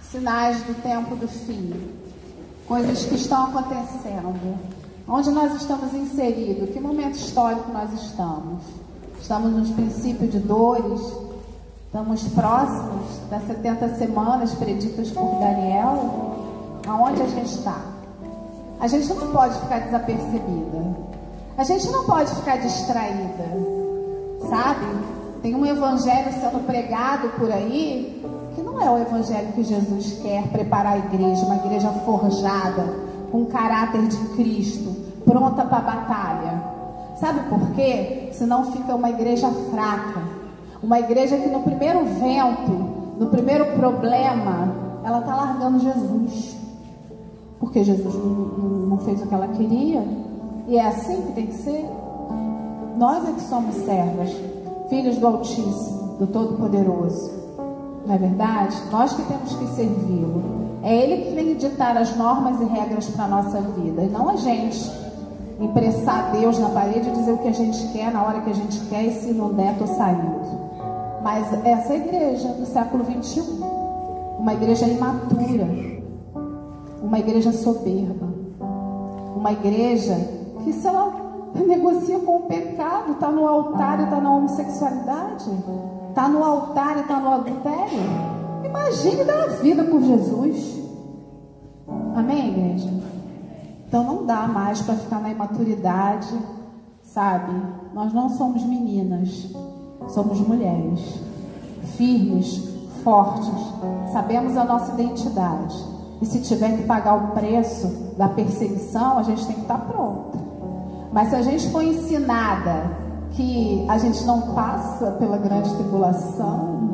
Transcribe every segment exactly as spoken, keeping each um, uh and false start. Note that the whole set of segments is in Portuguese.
sinais do tempo do fim, coisas que estão acontecendo, onde nós estamos inseridos, que momento histórico nós estamos. Estamos nos princípios de dores, estamos próximos das setenta semanas preditas por Daniel. Aonde a gente está? A gente não pode ficar desapercebida, a gente não pode ficar distraída, sabe? Tem um evangelho sendo pregado por aí que não é o evangelho que Jesus quer preparar a igreja, uma igreja forjada, com o caráter de Cristo, pronta para a batalha. Sabe por quê? Senão fica uma igreja fraca, uma igreja que no primeiro vento, no primeiro problema, ela está largando Jesus, porque Jesus não, não, não fez o que ela queria. E é assim que tem que ser. Nós é que somos servas, filhos do Altíssimo, do Todo-Poderoso, não é verdade? Nós que temos que servi-lo. É Ele que tem que ditar as normas e regras para a nossa vida, e não a gente impressar Deus na parede e dizer o que a gente quer na hora que a gente quer, e se não der, estou saindo. Mas essa é a igreja do século vinte e um, uma igreja imatura, uma igreja soberba, uma igreja que, se ela negocia com o pecado, está no altar e está na homossexualidade, está no altar e está no adultério. Imagine dar a vida por Jesus. Amém, igreja? Então não dá mais para ficar na imaturidade, sabe? Nós não somos meninas, somos mulheres firmes, fortes, sabemos a nossa identidade, e se tiver que pagar o preço da perseguição, a gente tem que estar pronta. Mas se a gente for ensinada que a gente não passa pela grande tribulação,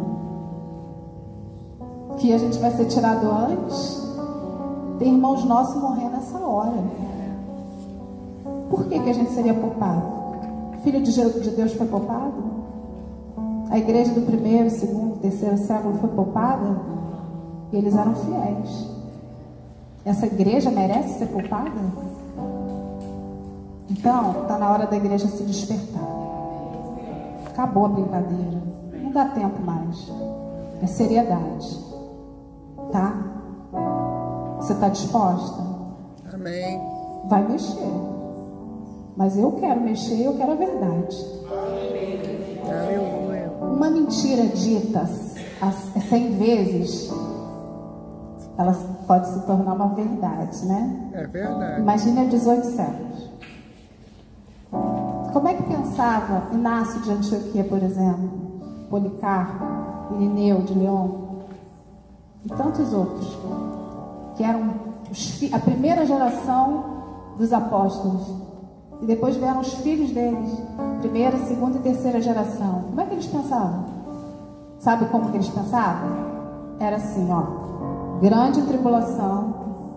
que a gente vai ser tirado antes, tem irmãos nossos morrendo nessa hora. Por que que a gente seria poupado? O Filho de Deus foi poupado? A igreja do primeiro, segundo, terceiro século foi poupada? E eles eram fiéis. Essa igreja merece ser poupada? Então, está na hora da igreja se despertar. Acabou a brincadeira. Não dá tempo mais. É seriedade. Tá? Você está disposta? Amém. Vai mexer. Mas eu quero mexer, eu quero a verdade. Ah, eu vou, eu. Uma mentira dita cem vezes, ela pode se tornar uma verdade, né? É verdade. Imagine há dezoito séculos. Como é que pensava Inácio de Antioquia, por exemplo, Policarpo, Irineu de León e tantos outros, que eram os, a primeira geração dos apóstolos, e depois vieram os filhos deles, primeira, segunda e terceira geração. Como é que eles pensavam? Sabe como que eles pensavam? Era assim, ó: grande tribulação,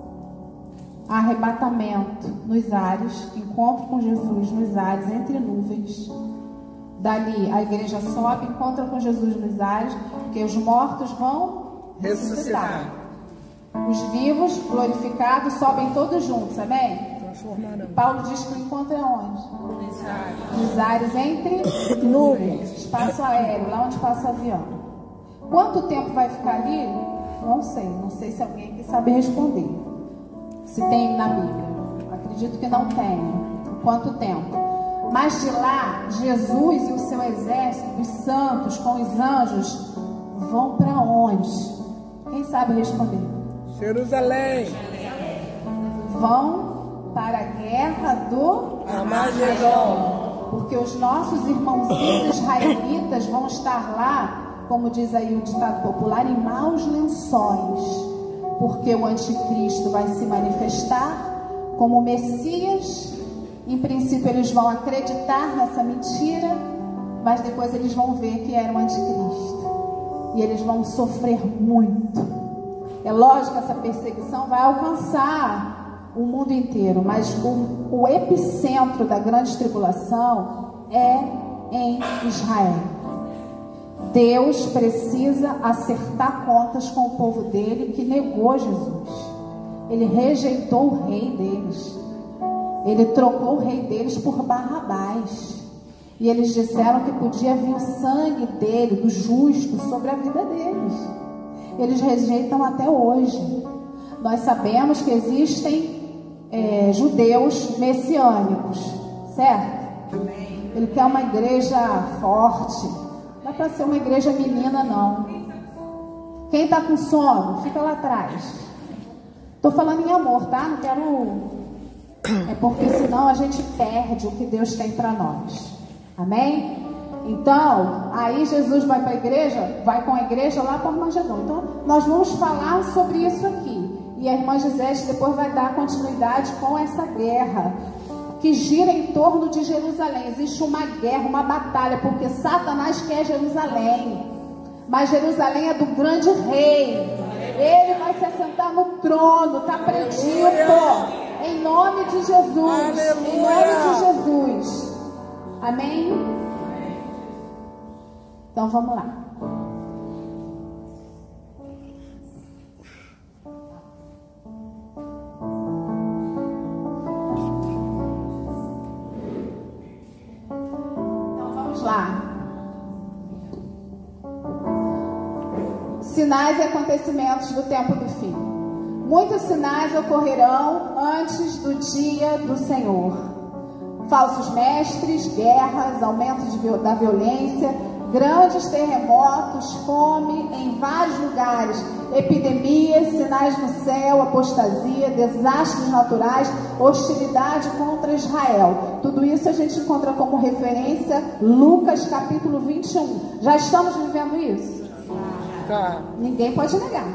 arrebatamento nos ares, encontro com Jesus nos ares, entre nuvens. Dali a igreja sobe, encontra com Jesus nos ares, porque os mortos vão ressuscitar. Ressuscitar. Os vivos, glorificados, sobem todos juntos, amém? Transformarão. Paulo diz que o encontro é onde? Nos ares. Nos ares, entre nuvens, espaço aéreo, lá onde passa o avião. Quanto tempo vai ficar ali? Não sei, não sei se alguém aqui sabe responder. Se tem na Bíblia, acredito que não tem. Quanto tempo? Mas de lá, Jesus e o seu exército, os santos com os anjos, vão para onde? Quem sabe responder? Jerusalém. Vão para a guerra do Armagedon. Porque os nossos irmãozinhos israelitas vão estar lá, como diz aí o ditado popular, em maus lençóis, porque o anticristo vai se manifestar como Messias. Em princípio eles vão acreditar nessa mentira, mas depois eles vão ver que era o anticristo, e eles vão sofrer muito. É lógico que essa perseguição vai alcançar o mundo inteiro, mas o, o epicentro da grande tribulação é em Israel. Deus precisa acertar contas com o povo dele que negou Jesus. Ele rejeitou o rei deles. Ele trocou o rei deles por Barrabás. E eles disseram que podia vir o sangue dele, do justo, sobre a vida deles. eles rejeitam até hoje. Nós sabemos que existem é, judeus messiânicos, certo? Amém. Ele quer uma igreja forte. Não é para ser uma igreja menina, não. Quem está com sono, fica lá atrás. Estou falando em amor, tá? Não quero... É porque senão a gente perde o que Deus tem para nós. Amém? Então, aí Jesus vai para a igreja, vai com a igreja lá para o Armagedon. Então, nós vamos falar sobre isso aqui. E a irmã Gisele depois vai dar continuidade com essa guerra que gira em torno de Jerusalém. Existe uma guerra, uma batalha, porque Satanás quer Jerusalém. Mas Jerusalém é do grande rei. Ele vai se assentar no trono, está predito. Em nome de Jesus. Aleluia. Em nome de Jesus. Amém? Então vamos lá. Então vamos lá. Sinais e acontecimentos do tempo do fim. Muitos sinais ocorrerão antes do dia do Senhor. Falsos mestres, guerras, aumento de, da violência, grandes terremotos, fome em vários lugares, epidemias, sinais no céu, apostasia, desastres naturais, hostilidade contra Israel. Tudo isso a gente encontra como referência Lucas capítulo vinte e um. Já estamos vivendo isso? Tá. Ninguém pode negar.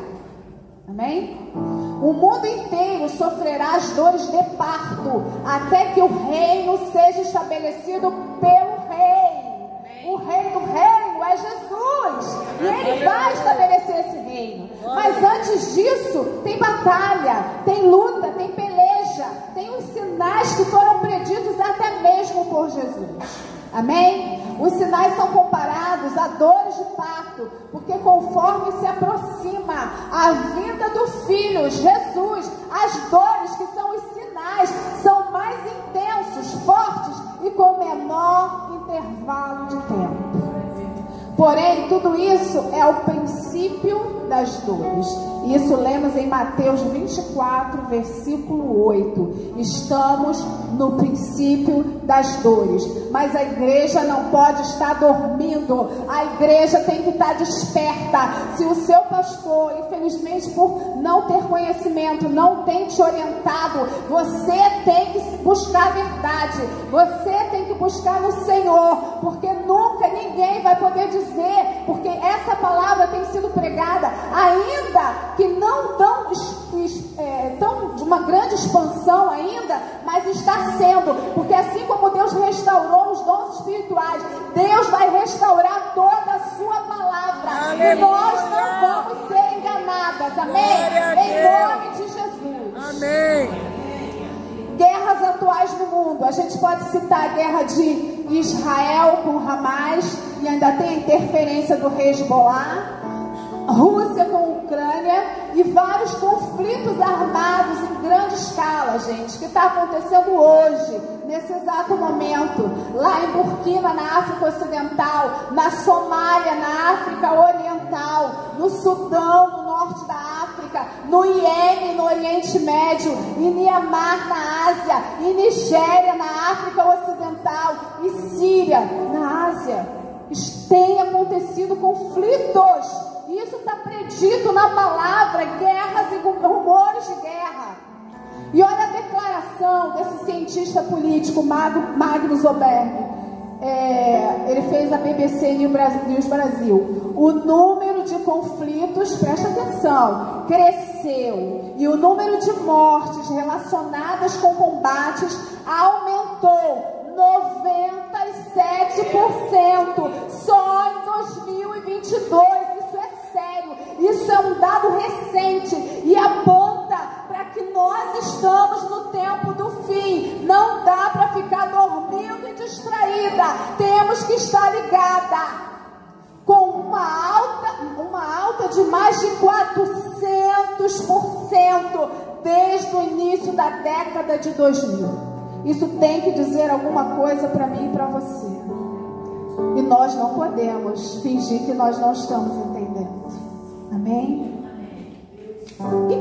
Amém? O mundo inteiro sofrerá as dores de parto até que o reino seja estabelecido pelo rei. O rei do reino é Jesus. E ele vai estabelecer esse reino. Mas antes disso, tem batalha, tem luta, tem peleja, tem os sinais que foram preditos até mesmo por Jesus. Amém? Os sinais são comparados a dores de parto, porque conforme se aproxima a vinda do Filho, Jesus, as dores que são os sinais são mais intensos, fortes e com menor intervalo de tempo. Porém, tudo isso é o princípio das dores. Isso lemos em Mateus vinte e quatro, versículo oito. Estamos no princípio das dores. Mas a igreja não pode estar dormindo. A igreja tem que estar desperta. Se o seu pastor, infelizmente, por não ter conhecimento, não tem te orientado, você tem que buscar a verdade. Você tem que buscar no Senhor. Porque nunca ninguém vai poder dizer, porque essa palavra tem sido pregada, ainda que não tão, é, tão de uma grande expansão ainda, mas está sendo, porque assim como Deus restaurou os dons espirituais, Deus vai restaurar toda a sua palavra. Aleluia. E nós não vamos ser enganadas, amém? Em nome de Jesus. Amém. Guerras atuais no mundo, a gente pode citar a guerra de Israel com Hamas, e ainda tem a interferência do Hezbollah, Rússia com Ucrânia e vários conflitos armados em grande escala, gente, que está acontecendo hoje, nesse exato momento, lá em Burkina, na África Ocidental, na Somália, na África Oriental, no Sudão, no norte da África, no Iêmen, no Oriente Médio, em Mianmar, na Ásia, em Nigéria, na África Ocidental, e Síria, na Ásia. Tem acontecido conflitos. Isso está predito na palavra, guerras e rumores de guerra. E olha a declaração desse cientista político, Magnus Oberg. É, ele fez a B B C News Brasil. O número de conflitos, presta atenção, cresceu. E o número de mortes relacionadas com combates aumentou noventa e sete por cento só em dois mil e vinte e dois. Isso é sério, isso é um dado recente e aponta para que nós estamos no tempo do fim. Não dá para ficar dormindo e distraída, temos que estar ligada com uma alta, uma alta de mais de quatrocentos por cento desde o início da década de dois mil. Isso tem que dizer alguma coisa para mim e para você. E nós não podemos fingir que nós não estamos entendendo. Amém?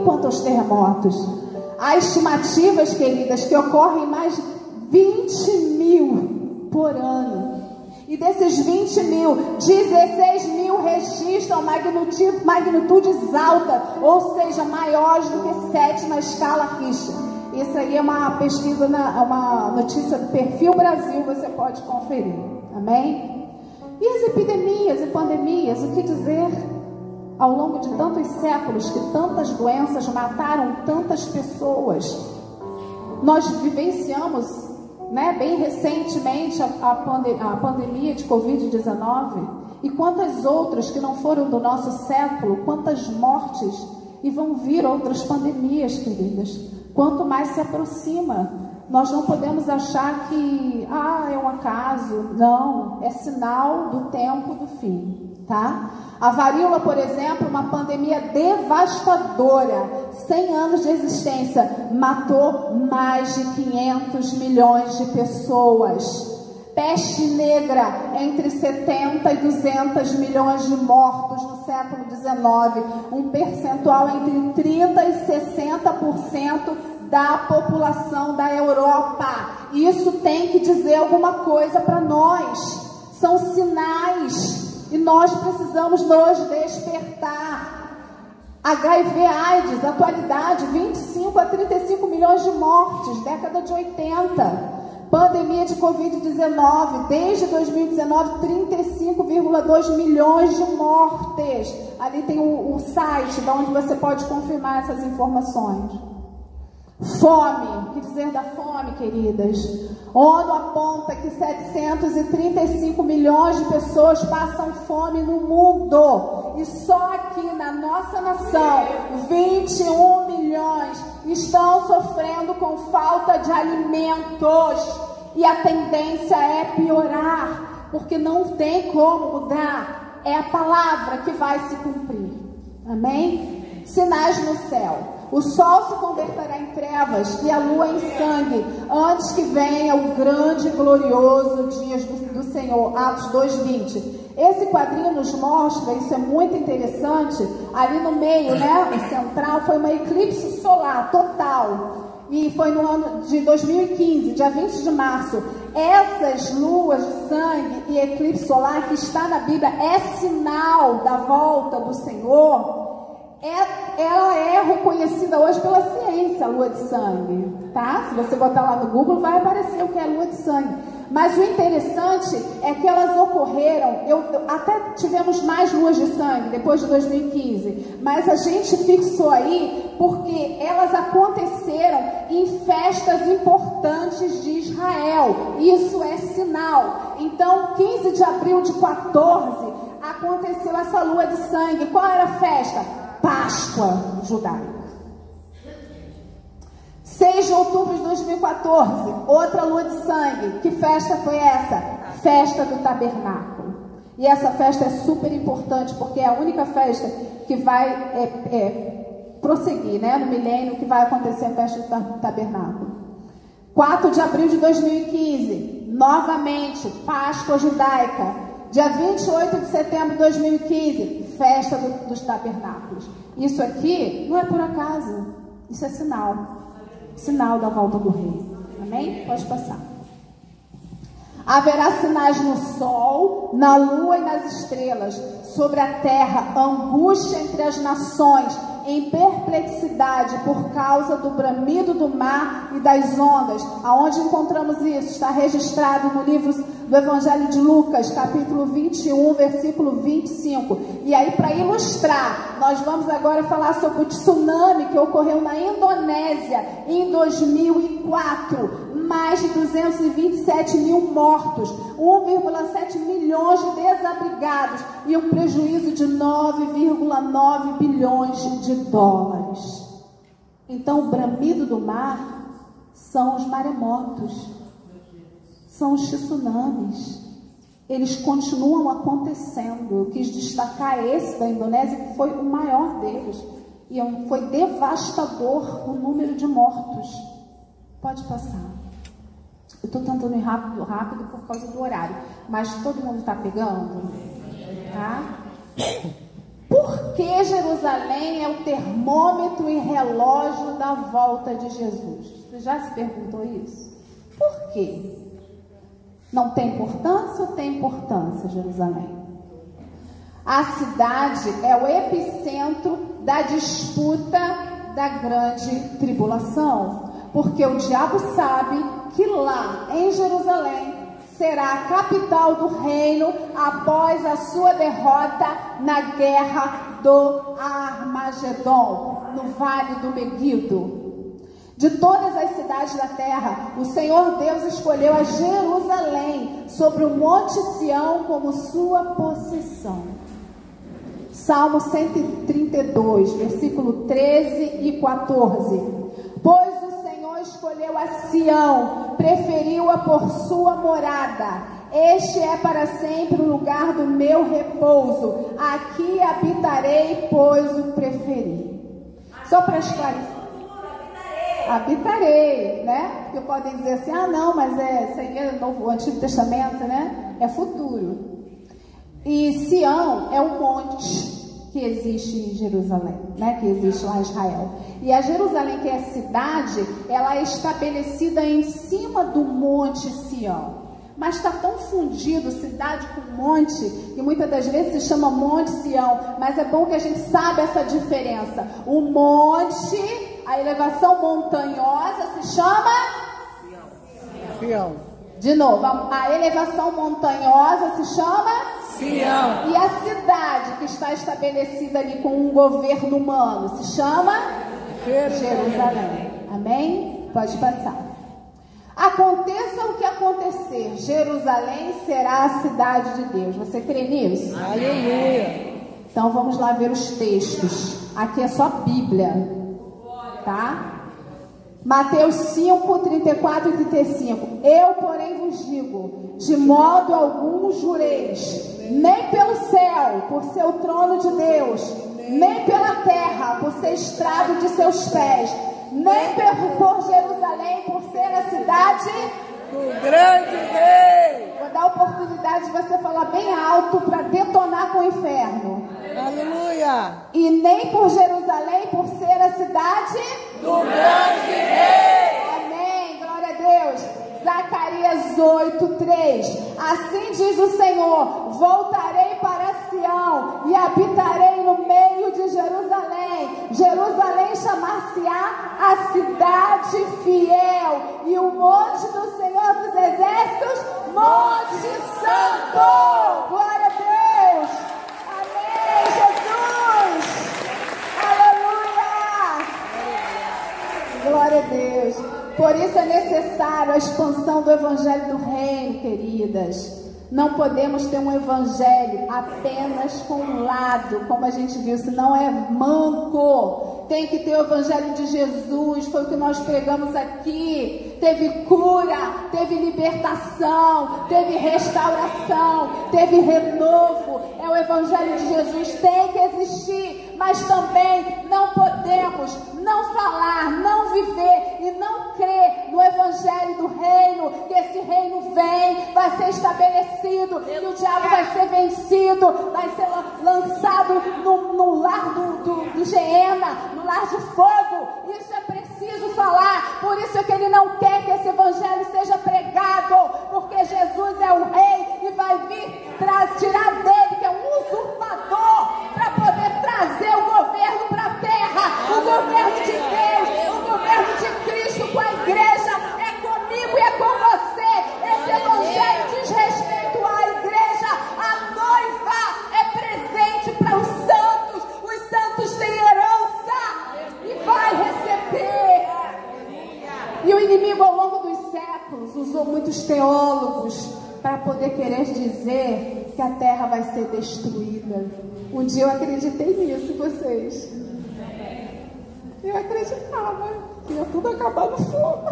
quanto aos terremotos. Há estimativas, queridas, que ocorrem mais de vinte mil por ano. E desses vinte mil, dezesseis mil registram magnitude, magnitudes altas, ou seja, maiores do que sete na escala Richter. Isso aí é uma pesquisa, na, uma notícia do Perfil Brasil, você pode conferir. Amém? E as epidemias e pandemias, o que dizer? Ao longo de tantos séculos que tantas doenças mataram tantas pessoas, nós vivenciamos, né, bem recentemente a, a, pande a pandemia de covid dezenove, e quantas outras que não foram do nosso século, quantas mortes, e vão vir outras pandemias, queridas. Quanto mais se aproxima, nós não podemos achar que ah, é um acaso. Não, é sinal do tempo do fim, tá? A varíola, por exemplo, uma pandemia devastadora, cem anos de existência, matou mais de quinhentos milhões de pessoas. Peste negra, entre setenta e duzentos milhões de mortos no século dezenove, um percentual entre trinta e sessenta por cento da população da Europa. Isso tem que dizer alguma coisa para nós. São sinais. E nós precisamos nos despertar. H I V AIDS, atualidade, vinte e cinco a trinta e cinco milhões de mortes, década de oitenta. Pandemia de covid dezenove, desde dois mil e dezenove, trinta e cinco vírgula dois milhões de mortes. Ali tem o, o site, de onde você pode confirmar essas informações. Fome, o que dizer da fome, queridas? ONU aponta que setecentos e trinta e cinco milhões de pessoas passam fome no mundo. E só aqui na nossa nação, vinte e um milhões estão sofrendo com falta de alimentos. E a tendência é piorar, porque não tem como mudar. É a palavra que vai se cumprir. Amém? Sinais no céu. O sol se converterá em trevas e a lua em sangue, antes que venha o grande e glorioso dia do, do Senhor. Atos dois, vinte. Esse quadrinho nos mostra, isso é muito interessante, ali no meio, né, o central, foi uma eclipse solar total. E foi no ano de dois mil e quinze, dia vinte de março. Essas luas de sangue e eclipse solar que está na Bíblia é sinal da volta do Senhor. É, ela é reconhecida hoje pela ciência, a lua de sangue, tá? Se você botar lá no Google, vai aparecer o que é a lua de sangue. Mas o interessante é que elas ocorreram, eu, até tivemos mais luas de sangue depois de dois mil e quinze, mas a gente fixou aí porque elas aconteceram em festas importantes de Israel. Isso é sinal. Então, quinze de abril de quatorze, aconteceu essa lua de sangue. Qual era a festa? Páscoa judaica. seis de outubro de dois mil e quatorze, outra lua de sangue. Que festa foi essa? Festa do tabernáculo. E essa festa é super importante, porque é a única festa que vai é, é, prosseguir, né, no milênio, que vai acontecer a festa do tabernáculo. quatro de abril de dois mil e quinze, novamente, Páscoa judaica. Dia vinte e oito de setembro de dois mil e quinze, festa do, dos tabernáculos. Isso aqui não é por acaso, isso é sinal. Sinal da volta do rei. Amém? Pode passar. Haverá sinais no sol, na lua e nas estrelas, sobre a terra, angústia entre as nações, em perplexidade por causa do bramido do mar e das ondas. Aonde encontramos isso? Está registrado no livro do Evangelho de Lucas, capítulo vinte e um, versículo vinte e cinco. E aí, para ilustrar, nós vamos agora falar sobre o tsunami que ocorreu na Indonésia em dois mil e quatro. Mais de duzentos e vinte e sete mil mortos, um vírgula sete milhões de desabrigados e um prejuízo de nove vírgula nove bilhões de dólares. Então, o bramido do mar são os maremotos, são os tsunamis. Eles continuam acontecendo. Eu quis destacar esse da Indonésia, que foi o maior deles. E foi devastador o número de mortos. Pode passar. Eu estou tentando ir rápido, rápido por causa do horário. Mas todo mundo está pegando? Tá? Por Por que Jerusalém é o termômetro e relógio da volta de Jesus? Você já se perguntou isso? Por quê? Não tem importância ou tem importância Jerusalém? A cidade é o epicentro da disputa da grande tribulação, porque o diabo sabe que lá em Jerusalém será a capital do reino após a sua derrota na guerra do Armagedon, no vale do Meguido. De todas as cidades da terra, o Senhor Deus escolheu a Jerusalém sobre o Monte Sião como sua possessão. Salmo cento e trinta e dois, versículo treze e quatorze. Pois o Senhor escolheu a Sião, preferiu-a por sua morada. Este é para sempre o lugar do meu repouso. Aqui habitarei, pois o preferi. Só para esclarecer. Habitarei, né? Porque podem dizer assim, ah não, mas é, isso aí é novo, o Antigo Testamento, né? É futuro. E Sião é um monte que existe em Jerusalém, né? Que existe lá em Israel. E a Jerusalém, que é a cidade, ela é estabelecida em cima do monte Sião. Mas está tão fundido cidade com monte, que muitas das vezes se chama Monte Sião. Mas é bom que a gente saiba essa diferença. O monte, a elevação montanhosa se chama Sião. De novo, a, a elevação montanhosa se chama Sião. E a cidade que está estabelecida ali com um governo humano se chama Jerusalém. Amém? Pode passar. Aconteça o que acontecer, Jerusalém será a cidade de Deus. Você crê nisso? Aleluia. Então vamos lá ver os textos. Aqui é só Bíblia, tá? Mateus cinco, trinta e quatro e trinta e cinco. Eu, porém, vos digo, de modo algum jureis, nem pelo céu, por ser o trono de Deus, nem pela terra, por ser estrado de seus pés, nem por Jerusalém, por ser a cidade do grande rei. Vou dar a oportunidade de você falar bem alto para detonar com o inferno. Aleluia. E nem por Jerusalém, por ser a cidade do grande rei. Amém, glória a Deus. Zacarias oito, três. Assim diz o Senhor: voltarei para Sião e habitarei no meio de Jerusalém. Jerusalém chamar-se-á a cidade fiel, e o monte do Senhor dos Exércitos, Monte Santo. Glória a Deus. Amém, Jesus. Aleluia. Glória a Deus. Por isso é necessário a expansão do evangelho do reino, queridas. Não podemos ter um evangelho apenas com um lado, como a gente viu, senão é manco. Tem que ter o evangelho de Jesus, foi o que nós pregamos aqui. Teve cura, teve libertação, teve restauração, teve renovo. É o evangelho de Jesus, tem que existir, mas também não podemos não falar, não viver e não crer no evangelho do reino, que esse reino vem, vai ser estabelecido, e o diabo vai ser vencido, vai ser lançado no, no lar do, do, do Geena, no lar de fogo. Isso é preciso falar. Por isso é que ele não quer que esse evangelho seja pregado, porque Jesus é o rei e vai vir tra- tirar dele, que é um usurpador, para poder trazer o governo para a terra, o governo de Deus, o governo de Cristo com a igreja. É comigo e é com você. Esse evangelho diz respeito à igreja. A noiva é presente para os santos. Os santos têm herança e vai receber. E o inimigo, ao longo dos séculos, usou muitos teólogos para poder querer dizer que a terra vai ser destruída. Um dia eu acreditei nisso, vocês. Eu acreditava que ia tudo acabar no fogo.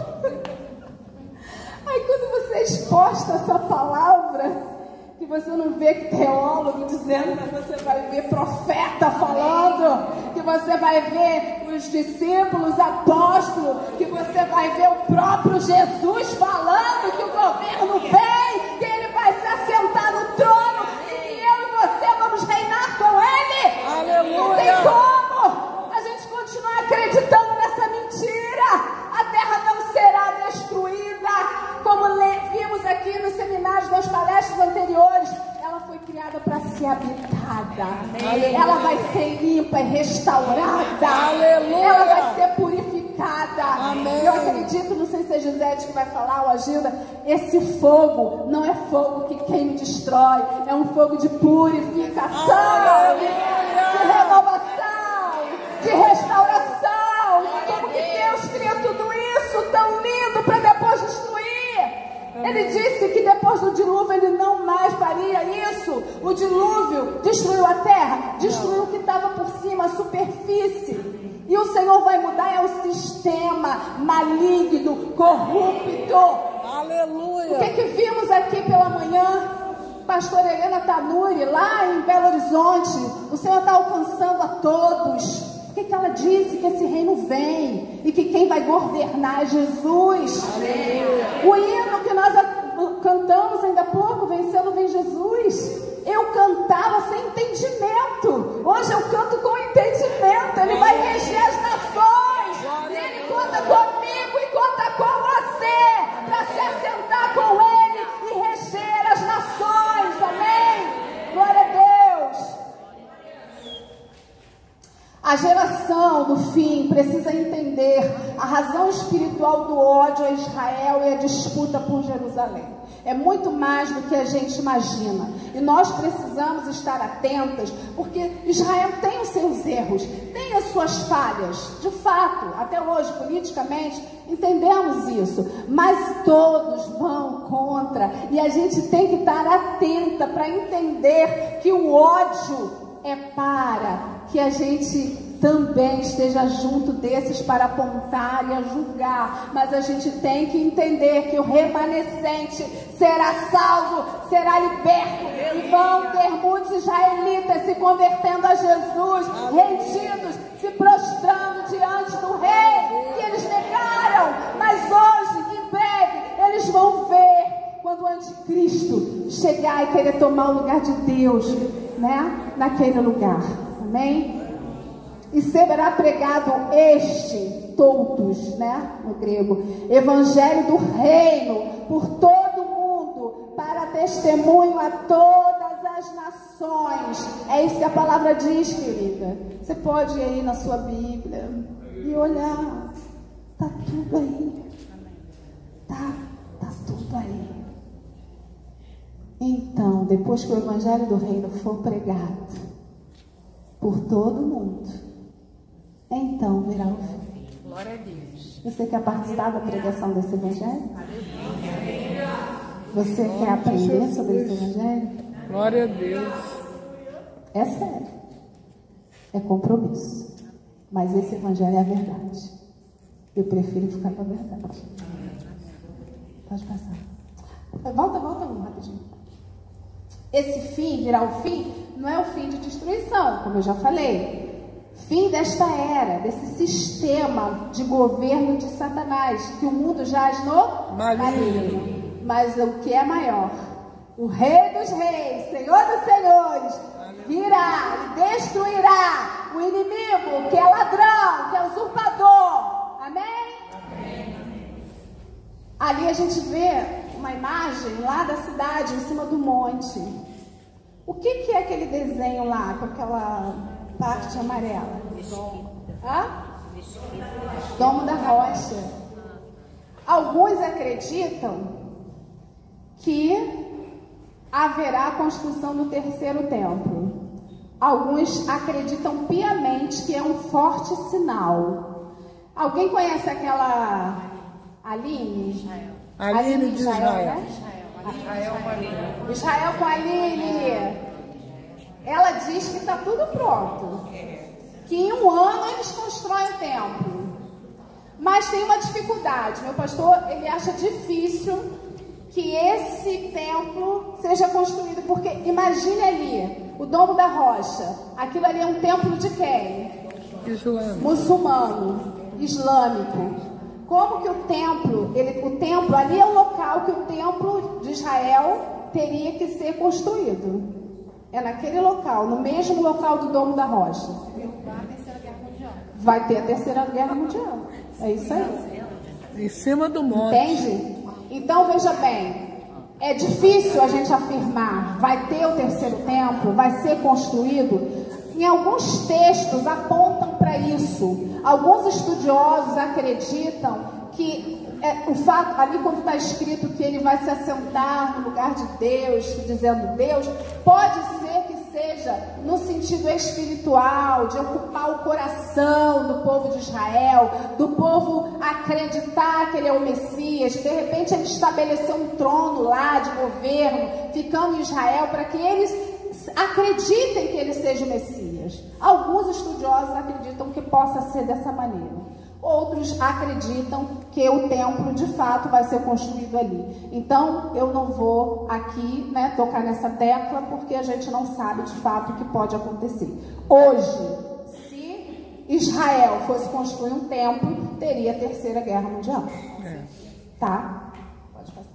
Aí quando você exposta essa palavra, que você não vê teólogo dizendo, mas você vai ver profeta falando, que você vai ver os discípulos, apóstolos, que você vai ver o próprio Jesus falando que o governo vem, que ele vai se assentar no trono e que eu e você vamos reinar com ele. Aleluia. habitada. Aleluia. Ela vai ser limpa e restaurada. Aleluia. Ela vai ser purificada. Amém. Eu acredito, não sei se é Gisele que vai falar ou a Gilda, esse fogo não é fogo que queima e destrói, é um fogo de purificação, Aleluia. de renovação, de restauração. Como que Deus cria tudo isso tão lindo para depois destruir? Ele disse que depois do dilúvio ele não mais faria isso. O dilúvio destruiu a terra, destruiu o que estava por cima, a superfície. E o Senhor vai mudar é o sistema maligno, corrupto. Aleluia. O que, que vimos aqui pela manhã? Pastora Helena Tanuri, lá em Belo Horizonte. O Senhor está alcançando a todos. O que, que ela disse? Que esse reino vem e que quem vai governar é Jesus. Aleluia. O hino que nós cantamos ainda há pouco, Vencendo Vem Jesus. Eu cantava sem entendimento. Hoje eu canto com entendimento. Ele vai reger as nações. E Ele conta comigo e conta com você para se assentar com Ele e reger as nações. Amém? Glória a Deus. A geração do fim precisa entender a razão espiritual do ódio a Israel e a disputa por Jerusalém. É muito mais do que a gente imagina. E nós precisamos estar atentas, porque Israel tem os seus erros, tem as suas falhas. De fato, até hoje, politicamente, entendemos isso. Mas todos vão contra. E a gente tem que estar atenta para entender que o ódio é para que a gente também esteja junto desses para apontar e a julgar. Mas a gente tem que entender que o remanescente será salvo, será liberto, e vão ter muitos israelitas se convertendo a Jesus, rendidos, se prostrando diante do rei que eles negaram. Mas hoje, em breve, eles vão ver quando o anticristo chegar e querer tomar o lugar de Deus, né, naquele lugar. Amém? E será pregado este, todos, né, no grego, evangelho do reino por todo o mundo, para testemunho a todas as nações. É isso que a palavra diz, querida. Você pode ir aí na sua Bíblia e olhar. Tá tudo aí. Tá, tá tudo aí. Então, depois que o evangelho do reino for pregado por todo mundo, então virá o fim. Glória a Deus. Você quer participar da pregação desse evangelho? Você quer aprender sobre esse evangelho? Glória a Deus. É sério. É compromisso. Mas esse evangelho é a verdade. Eu prefiro ficar com a verdade. Pode passar. Volta, volta um rapidinho. Esse fim virá o fim, não é o fim de destruição, como eu já falei. Fim desta era, desse sistema de governo de Satanás, que o mundo jaz no maligno. Mas o que é maior? O Rei dos Reis, Senhor dos Senhores, virá e destruirá o inimigo, que é ladrão, que é usurpador. Amém? Amém. Ali a gente vê uma imagem lá da cidade, em cima do monte. O que, que é aquele desenho lá, com aquela parte amarela? Hã? Domo da Rocha. Alguns acreditam que haverá a construção do terceiro templo. Alguns acreditam piamente que é um forte sinal. Alguém conhece aquela Aline? Aline de Israel. Né? Israel com a Aline. Israel com a Aline. Ela diz que está tudo pronto. Que em um ano eles constroem o templo. Mas tem uma dificuldade. Meu pastor, ele acha difícil que esse templo seja construído. Porque imagine ali, o Domo da Rocha. Aquilo ali é um templo de quem? Islâmico. Muçulmano, islâmico. Como que o templo, ele, o templo ali é o local que o templo de Israel teria que ser construído. É naquele local, no mesmo local do Domo da Rocha. Vai ter a Terceira Guerra Mundial. É isso aí. Em cima do monte. Entende? Então veja bem, é difícil a gente afirmar, vai ter o terceiro templo, vai ser construído. Em alguns textos apontam para isso. Alguns estudiosos acreditam que é, o fato, ali quando está escrito que ele vai se assentar no lugar de Deus, dizendo Deus, pode ser que seja no sentido espiritual, de ocupar o coração do povo de Israel, do povo acreditar que ele é o Messias, de repente ele estabeleceu um trono lá de governo, ficando em Israel, para que eles acreditem que ele seja o Messias. Alguns estudiosos acreditam que possa ser dessa maneira. Outros acreditam que o templo de fato vai ser construído ali. Então eu não vou aqui, né, tocar nessa tecla, porque a gente não sabe de fato o que pode acontecer. Hoje, se Israel fosse construir um templo, teria a terceira guerra mundial. É. Tá? Pode passar.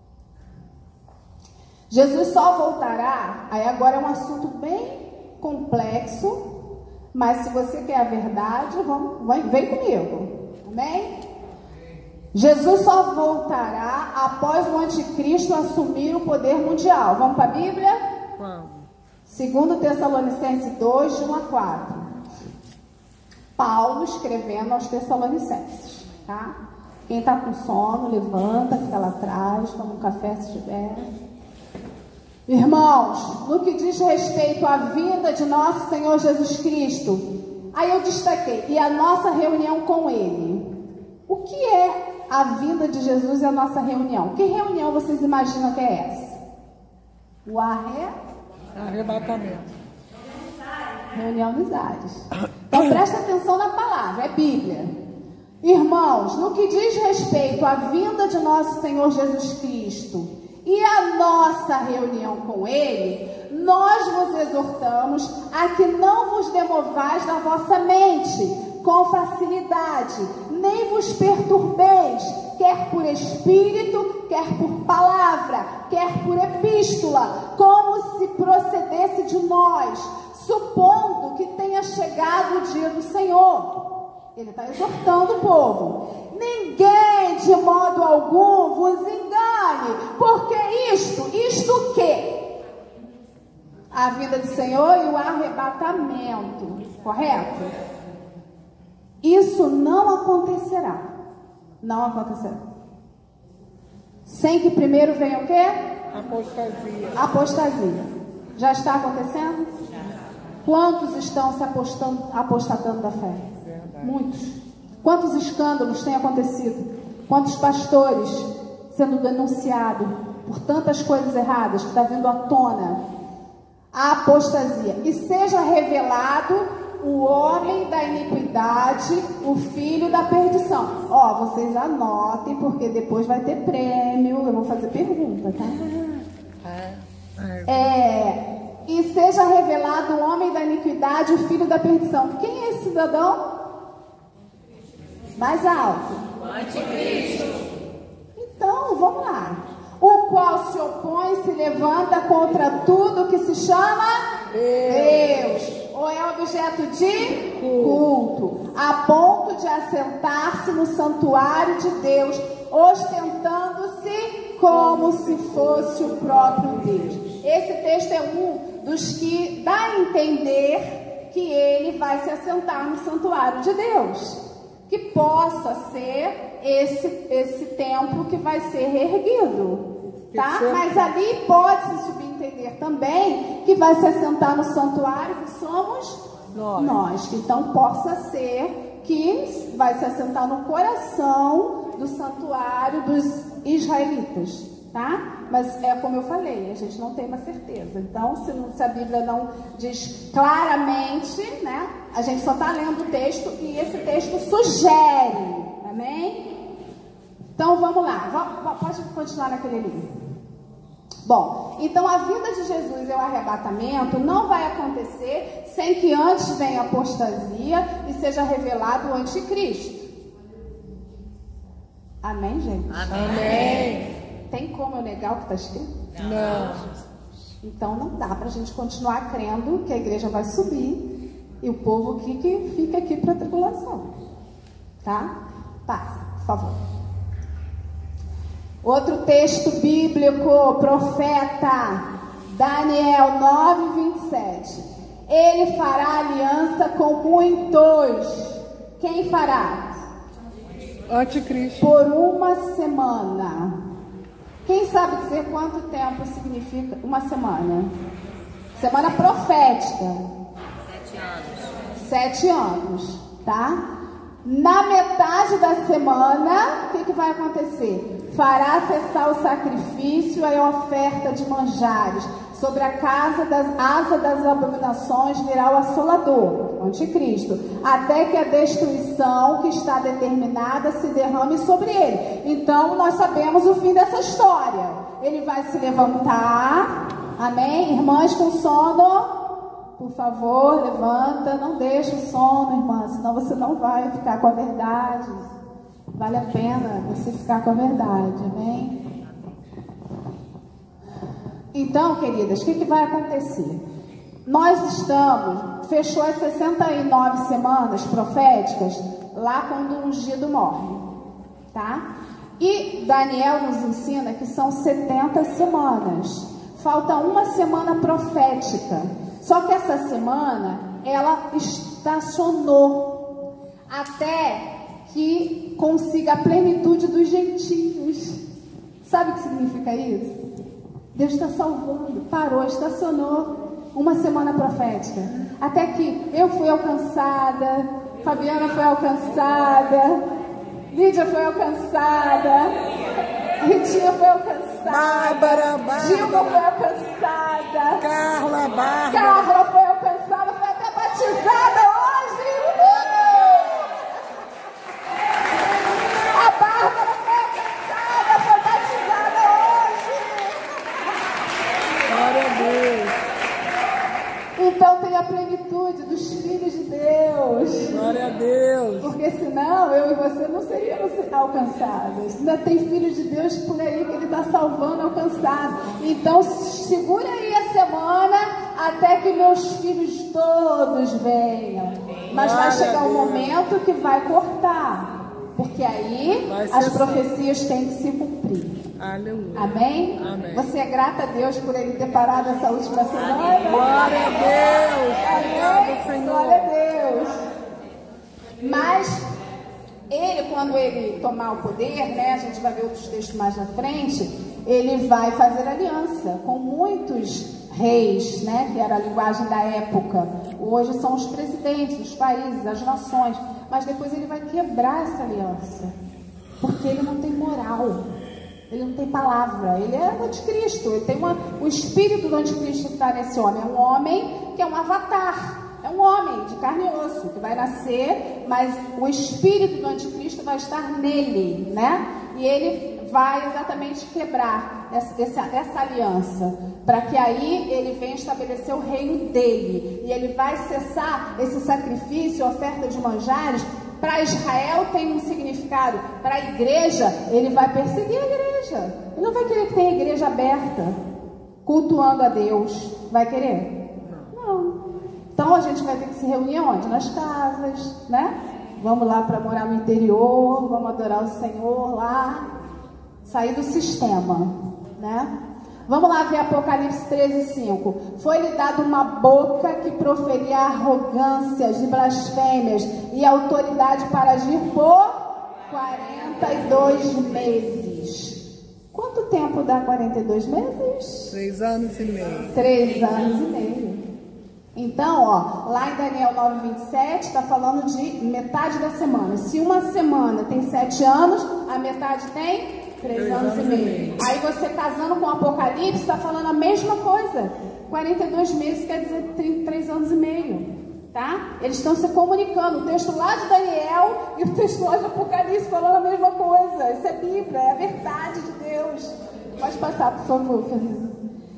Jesus só voltará, aí agora é um assunto bem complexo, mas se você quer a verdade, vamos, vem, vem comigo, amém? Jesus só voltará após o anticristo assumir o poder mundial. Vamos para a Bíblia? Vamos. Segundo Tessalonicenses dois, de um a quatro. Paulo escrevendo aos Tessalonicenses, tá? Quem está com sono, levanta, fica lá atrás, toma um café se tiver. Irmãos, no que diz respeito à vinda de nosso Senhor Jesus Cristo, aí eu destaquei, e a nossa reunião com Ele. O que é a vinda de Jesus e a nossa reunião? Que reunião vocês imaginam que é essa? O arre... arrebatamento. Reunião dos ares. Então presta atenção na palavra, é Bíblia. Irmãos, no que diz respeito à vinda de nosso Senhor Jesus Cristo e a nossa reunião com Ele, nós vos exortamos a que não vos demovais da vossa mente com facilidade, nem vos perturbeis, quer por espírito, quer por palavra, quer por epístola, como se procedesse de nós, supondo que tenha chegado o dia do Senhor. Ele está exortando o povo. Ninguém de modo algum vos engane, porque isto, isto o quê? A vinda do Senhor e o arrebatamento, correto? Isso não acontecerá. Não acontecerá. Sem que primeiro venha o quê? Apostasia. Apostasia. Já está acontecendo? Quantos estão se apostando, apostatando da fé? Verdade. Muitos. Quantos escândalos têm acontecido? Quantos pastores sendo denunciados por tantas coisas erradas que está vindo à tona? A apostasia. E seja revelado o homem da iniquidade, o filho da perdição. Ó, vocês anotem, porque depois vai ter prêmio. Eu vou fazer pergunta, tá? É... E seja revelado o homem da iniquidade, o filho da perdição. Quem é esse cidadão? Mais alto. Anticristo. Então, vamos lá. O qual se opõe e se levanta contra tudo que se chama Deus. Deus. Ou é objeto de culto. A ponto de assentar-se no santuário de Deus, ostentando-se como se fosse o próprio Deus. Esse texto é um dos que dá a entender que ele vai se assentar no santuário de Deus. Que possa ser esse, esse templo que vai ser reerguido, tá? Mas ali pode-se subentender também que vai se assentar no santuário que somos nós. nós. Então possa ser que vai se assentar no coração do santuário dos israelitas, tá? Mas é como eu falei, a gente não tem uma certeza. Então, se, não, se a Bíblia não diz claramente, né? A gente só está lendo o texto e esse texto sugere, amém? Então, vamos lá. Vamos, pode continuar naquele livro. Bom, então a vinda de Jesus e o arrebatamento não vai acontecer sem que antes venha a apostasia e seja revelado o anticristo. Amém, gente? Amém. Amém. Tem como eu negar o que está escrito? Não. Então não dá para a gente continuar crendo que a igreja vai subir e o povo aqui que fica aqui para a tribulação. Tá? Passa, por favor. Outro texto bíblico, profeta, Daniel nove, vinte e sete. Ele fará aliança com muitos. Quem fará? Anticristo. Por uma semana. Quem sabe dizer quanto tempo significa uma semana? Semana profética. Sete anos. Sete anos, tá? Na metade da semana, o que, que vai acontecer? Fará cessar o sacrifício e a oferta de manjares. Sobre a casa das asa das abominações virá o assolador, o anticristo, até que a destruição que está determinada se derrame sobre ele. Então, nós sabemos o fim dessa história. Ele vai se levantar, amém? Irmãs com sono, por favor, levanta, não deixe o sono, irmã, senão você não vai ficar com a verdade. Vale a pena você ficar com a verdade, amém? Então, queridas, o que, que vai acontecer? Nós estamos, fechou as sessenta e nove semanas proféticas, lá quando o ungido morre, tá? E Daniel nos ensina que são setenta semanas. Falta uma semana profética. Só que essa semana, ela estacionou até que consiga a plenitude dos gentios. Sabe o que significa isso? Deus está salvando, parou, estacionou uma semana profética. Até que eu fui alcançada, Fabiana foi alcançada, Lídia foi alcançada, Ritinha foi alcançada, Bárbara, Bárbara, Dilma foi alcançada, Carla, Bárbara, Carla foi alcançada, foi até batizada hoje. Uhul! A Bárbara foi alcançada, foi batizada hoje. glória a Deus, Então tem a plenitude dos filhos de Deus. glória a Deus. Porque senão eu e você não seríamos alcançados. Ainda tem filhos de Deus por aí que Ele está salvando, alcançado. Então segura aí a semana até que meus filhos todos venham. Mas vai chegar um momento que vai cortar. Porque aí Vai ser as assim. profecias têm que se cumprir. Aleluia. Amém? Amém. Você é grata a Deus por Ele ter parado essa última semana? Glória a Deus. Obrigado, Amém? Senhor. Glória a Deus. Mas ele, quando ele tomar o poder, né, a gente vai ver outros textos mais na frente, ele vai fazer aliança com muitos reis, né, que era a linguagem da época. Hoje são os presidentes dos países, as nações. Mas depois ele vai quebrar essa aliança, porque ele não tem moral. Ele não tem palavra, ele é o anticristo, ele tem uma, o espírito do anticristo que está nesse homem, é um homem que é um avatar, é um homem de carne e osso, que vai nascer, mas o espírito do anticristo vai estar nele, né? E ele vai exatamente quebrar essa, essa, essa aliança, para que aí ele venha estabelecer o reino dele, e ele vai cessar esse sacrifício, oferta de manjares. Para Israel tem um significado, para a igreja, ele vai perseguir a igreja. Ele não vai querer que tenha igreja aberta, cultuando a Deus. Vai querer? Não. Então a gente vai ter que se reunir onde? Nas casas, né? Vamos lá para morar no interior, vamos adorar o Senhor lá, sair do sistema, né? Vamos lá ver Apocalipse treze, cinco. Foi-lhe dado uma boca que proferia arrogâncias e blasfêmias e autoridade para agir por quarenta e dois meses. Quanto tempo dá quarenta e dois meses? Três anos e meio. Três anos e meio. Então, ó, lá em Daniel nove, vinte e sete, está falando de metade da semana. Se uma semana tem sete anos, a metade tem três anos e meio. Aí você casando com o Apocalipse, está falando a mesma coisa. quarenta e dois meses quer dizer três anos e meio. Tá? Eles estão se comunicando. O texto lá de Daniel e o texto lá de Apocalipse falando a mesma coisa. Isso é Bíblia, é a verdade de Deus. Pode passar, por favor, Fernanda.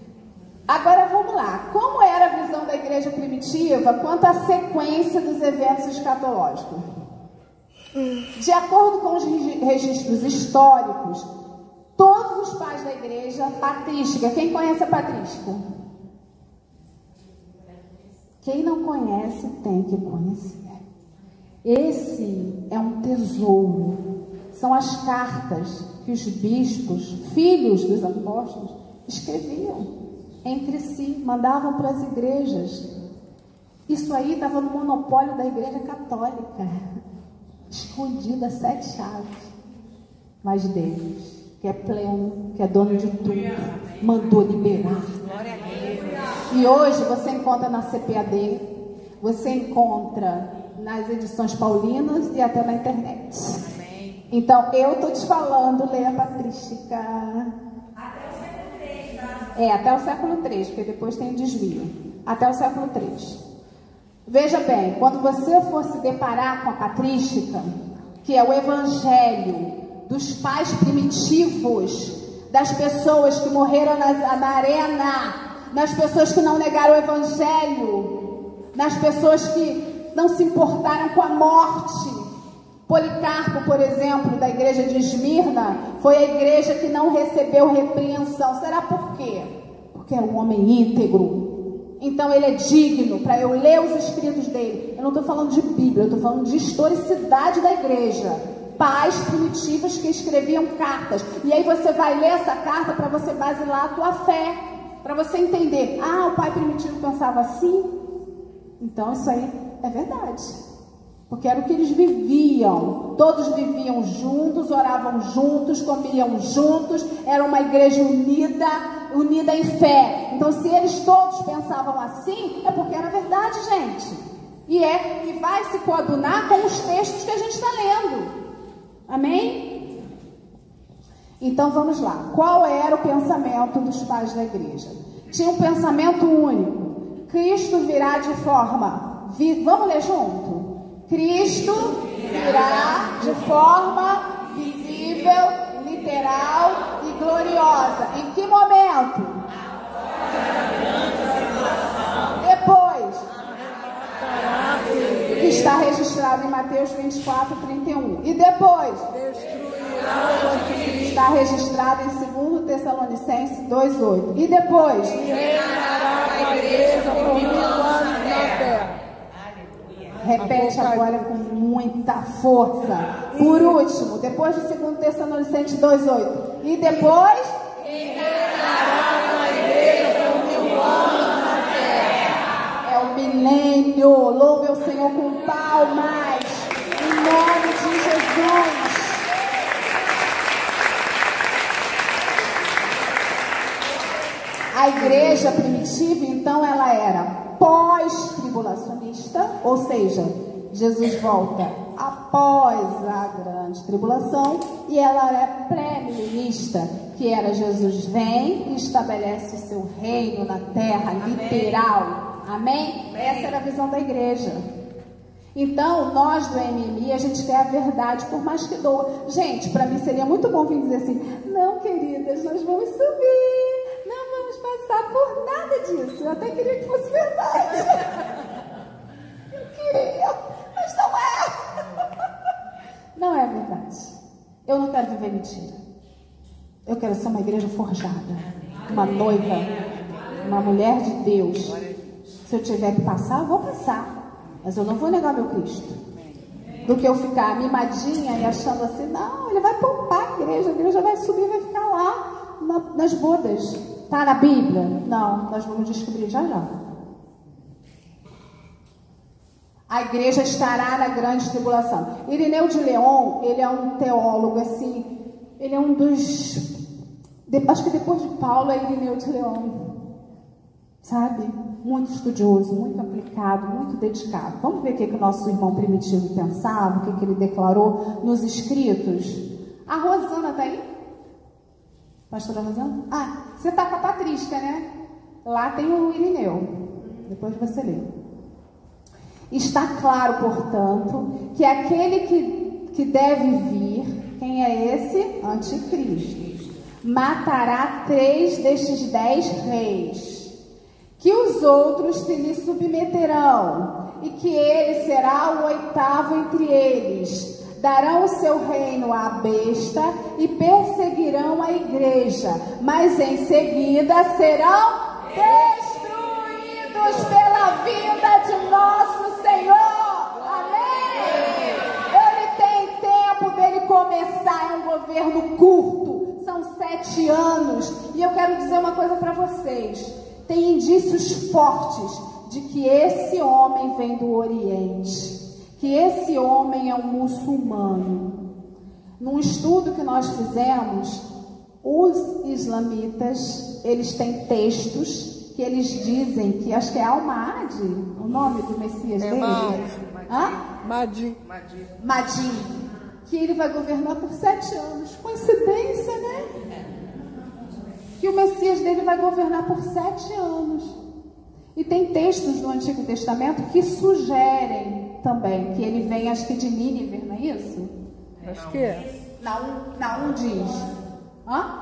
Agora vamos lá. Como era a visão da igreja primitiva quanto à sequência dos eventos escatológicos? De acordo com os registros históricos, todos os pais da igreja patrística, quem conhece a patrística? Quem não conhece tem que conhecer. Esse é um tesouro. São as cartas que os bispos, filhos dos apóstolos, escreviam entre si, mandavam para as igrejas. Isso aí estava no monopólio da Igreja Católica, escondida, sete chaves. Mas Deus, que é pleno, que é dono de tudo, mandou liberar. E hoje você encontra na C P A D, você encontra nas edições paulinas e até na internet. Então, eu estou te falando, leia patrística. Até o século três, tá? É, até o século três, porque depois tem desvio. Até o século três. Veja bem, quando você for se deparar com a patrística, que é o evangelho dos pais primitivos, das pessoas que morreram na, na arena, nas pessoas que não negaram o evangelho, nas pessoas que não se importaram com a morte. Policarpo, por exemplo, da igreja de Esmirna, foi a igreja que não recebeu repreensão. Será por quê? Porque era um homem íntegro. Então ele é digno para eu ler os escritos dele. Eu não estou falando de Bíblia, eu estou falando de historicidade da igreja. Pais primitivos que escreviam cartas. E aí você vai ler essa carta para você basilar a tua fé. Para você entender. Ah, o pai primitivo pensava assim? Então isso aí é verdade. Porque era o que eles viviam. Todos viviam juntos, oravam juntos, comiam juntos. Era uma igreja unida, unida em fé. Então, se eles todos pensavam assim, é porque era verdade, gente. E, é, e vai se coadunar com os textos que a gente está lendo. Amém? Então, vamos lá. Qual era o pensamento dos pais da igreja? Tinha um pensamento único. Cristo virá de forma... Vi, vamos ler junto? Cristo virá de forma visível, literal e gloriosa. Em que momento? Depois. Que está registrado em Mateus vinte e quatro, trinta e um. E depois? Está registrado em dois Tessalonicenses dois, oito. E depois? E reinará a igreja por mil anos na terra. Repete agora com muita força. Por último, depois de dois Tessalonicenses dois, oito. E depois? E reinará a igreja por mil anos na terra. É o milênio. Louve o Senhor com palmas. Em nome de Jesus. A igreja primitiva, então, ela era pós-tribulacionista, ou seja, Jesus volta após a grande tribulação, e ela é pré-milenista, que era Jesus vem e estabelece o seu reino na terra, literal. Amém? Essa era a visão da igreja. Então, nós do M M I, a gente quer a verdade, por mais que doa. Gente, para mim seria muito bom vir dizer assim, não, queridas, nós vamos subir. Não vamos passar por nada disso. Eu até queria que fosse verdade. Eu queria, mas não é. Não é verdade. Eu não quero viver mentira. Eu quero ser uma igreja forjada. Uma noiva. Uma mulher de Deus. Se eu tiver que passar, eu vou passar. Mas eu não vou negar meu Cristo. Do que eu ficar mimadinha e achando assim, não, ele vai poupar a igreja. A igreja vai subir e vai ficar lá na, nas bodas. Está na Bíblia? Não, nós vamos descobrir já já. A igreja estará na grande tribulação. Irineu de León, ele é um teólogo assim, ele é um dos, de, acho que depois de Paulo é Irineu de León, sabe? Muito estudioso, muito aplicado, muito dedicado. Vamos ver o que, que o nosso irmão primitivo pensava, o que, que ele declarou nos escritos. A Rosana está aí? Pastora Rosana? Ah, você está com a patrística, né? Lá tem o Irineu. Depois você lê. Está claro, portanto, que aquele que, que deve vir, quem é esse? Anticristo. Matará três destes dez reis, que os outros se lhe submeterão, e que ele será o oitavo entre eles. Darão o seu reino à besta e perseguirão a igreja, mas em seguida serão destruídos pela vinda de nosso Senhor. Amém? Ele tem tempo dele começar um governo governo curto, são sete anos. E eu quero dizer uma coisa para vocês: tem indícios fortes de que esse homem vem do Oriente, que esse homem é um muçulmano. Num estudo que nós fizemos, os islamitas, eles têm textos que eles dizem que, acho que é Al-Mahdi, o nome do Messias É dele. Mahdi. Hã? Mahdi. Mahdi, que ele vai governar por sete anos. Coincidência, né? Que o Messias dele vai governar por sete anos. E tem textos do Antigo Testamento que sugerem também que ele vem, acho que de Nínive, não é isso? Acho que é. Naum, Naum diz. Hã?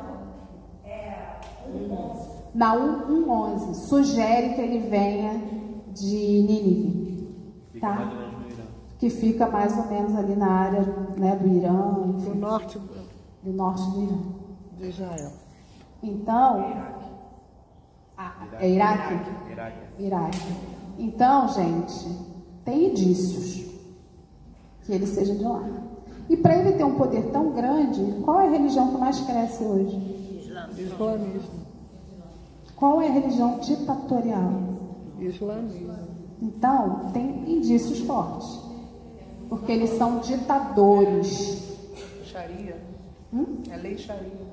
Naum um onze sugere que ele venha de Nínive, tá? Que fica mais ou menos ali na área, né, do Irã, enfim, Do norte do norte do Irã. de Israel. Então, ah, é Iraque? Iraque. Então, gente, tem indícios que ele seja de lá. E para ele ter um poder tão grande, qual é a religião que mais cresce hoje? Islamismo. Qual é a religião ditatorial? Islamismo. Então, tem indícios fortes. Porque eles são ditadores. Sharia. Hum? É lei Sharia.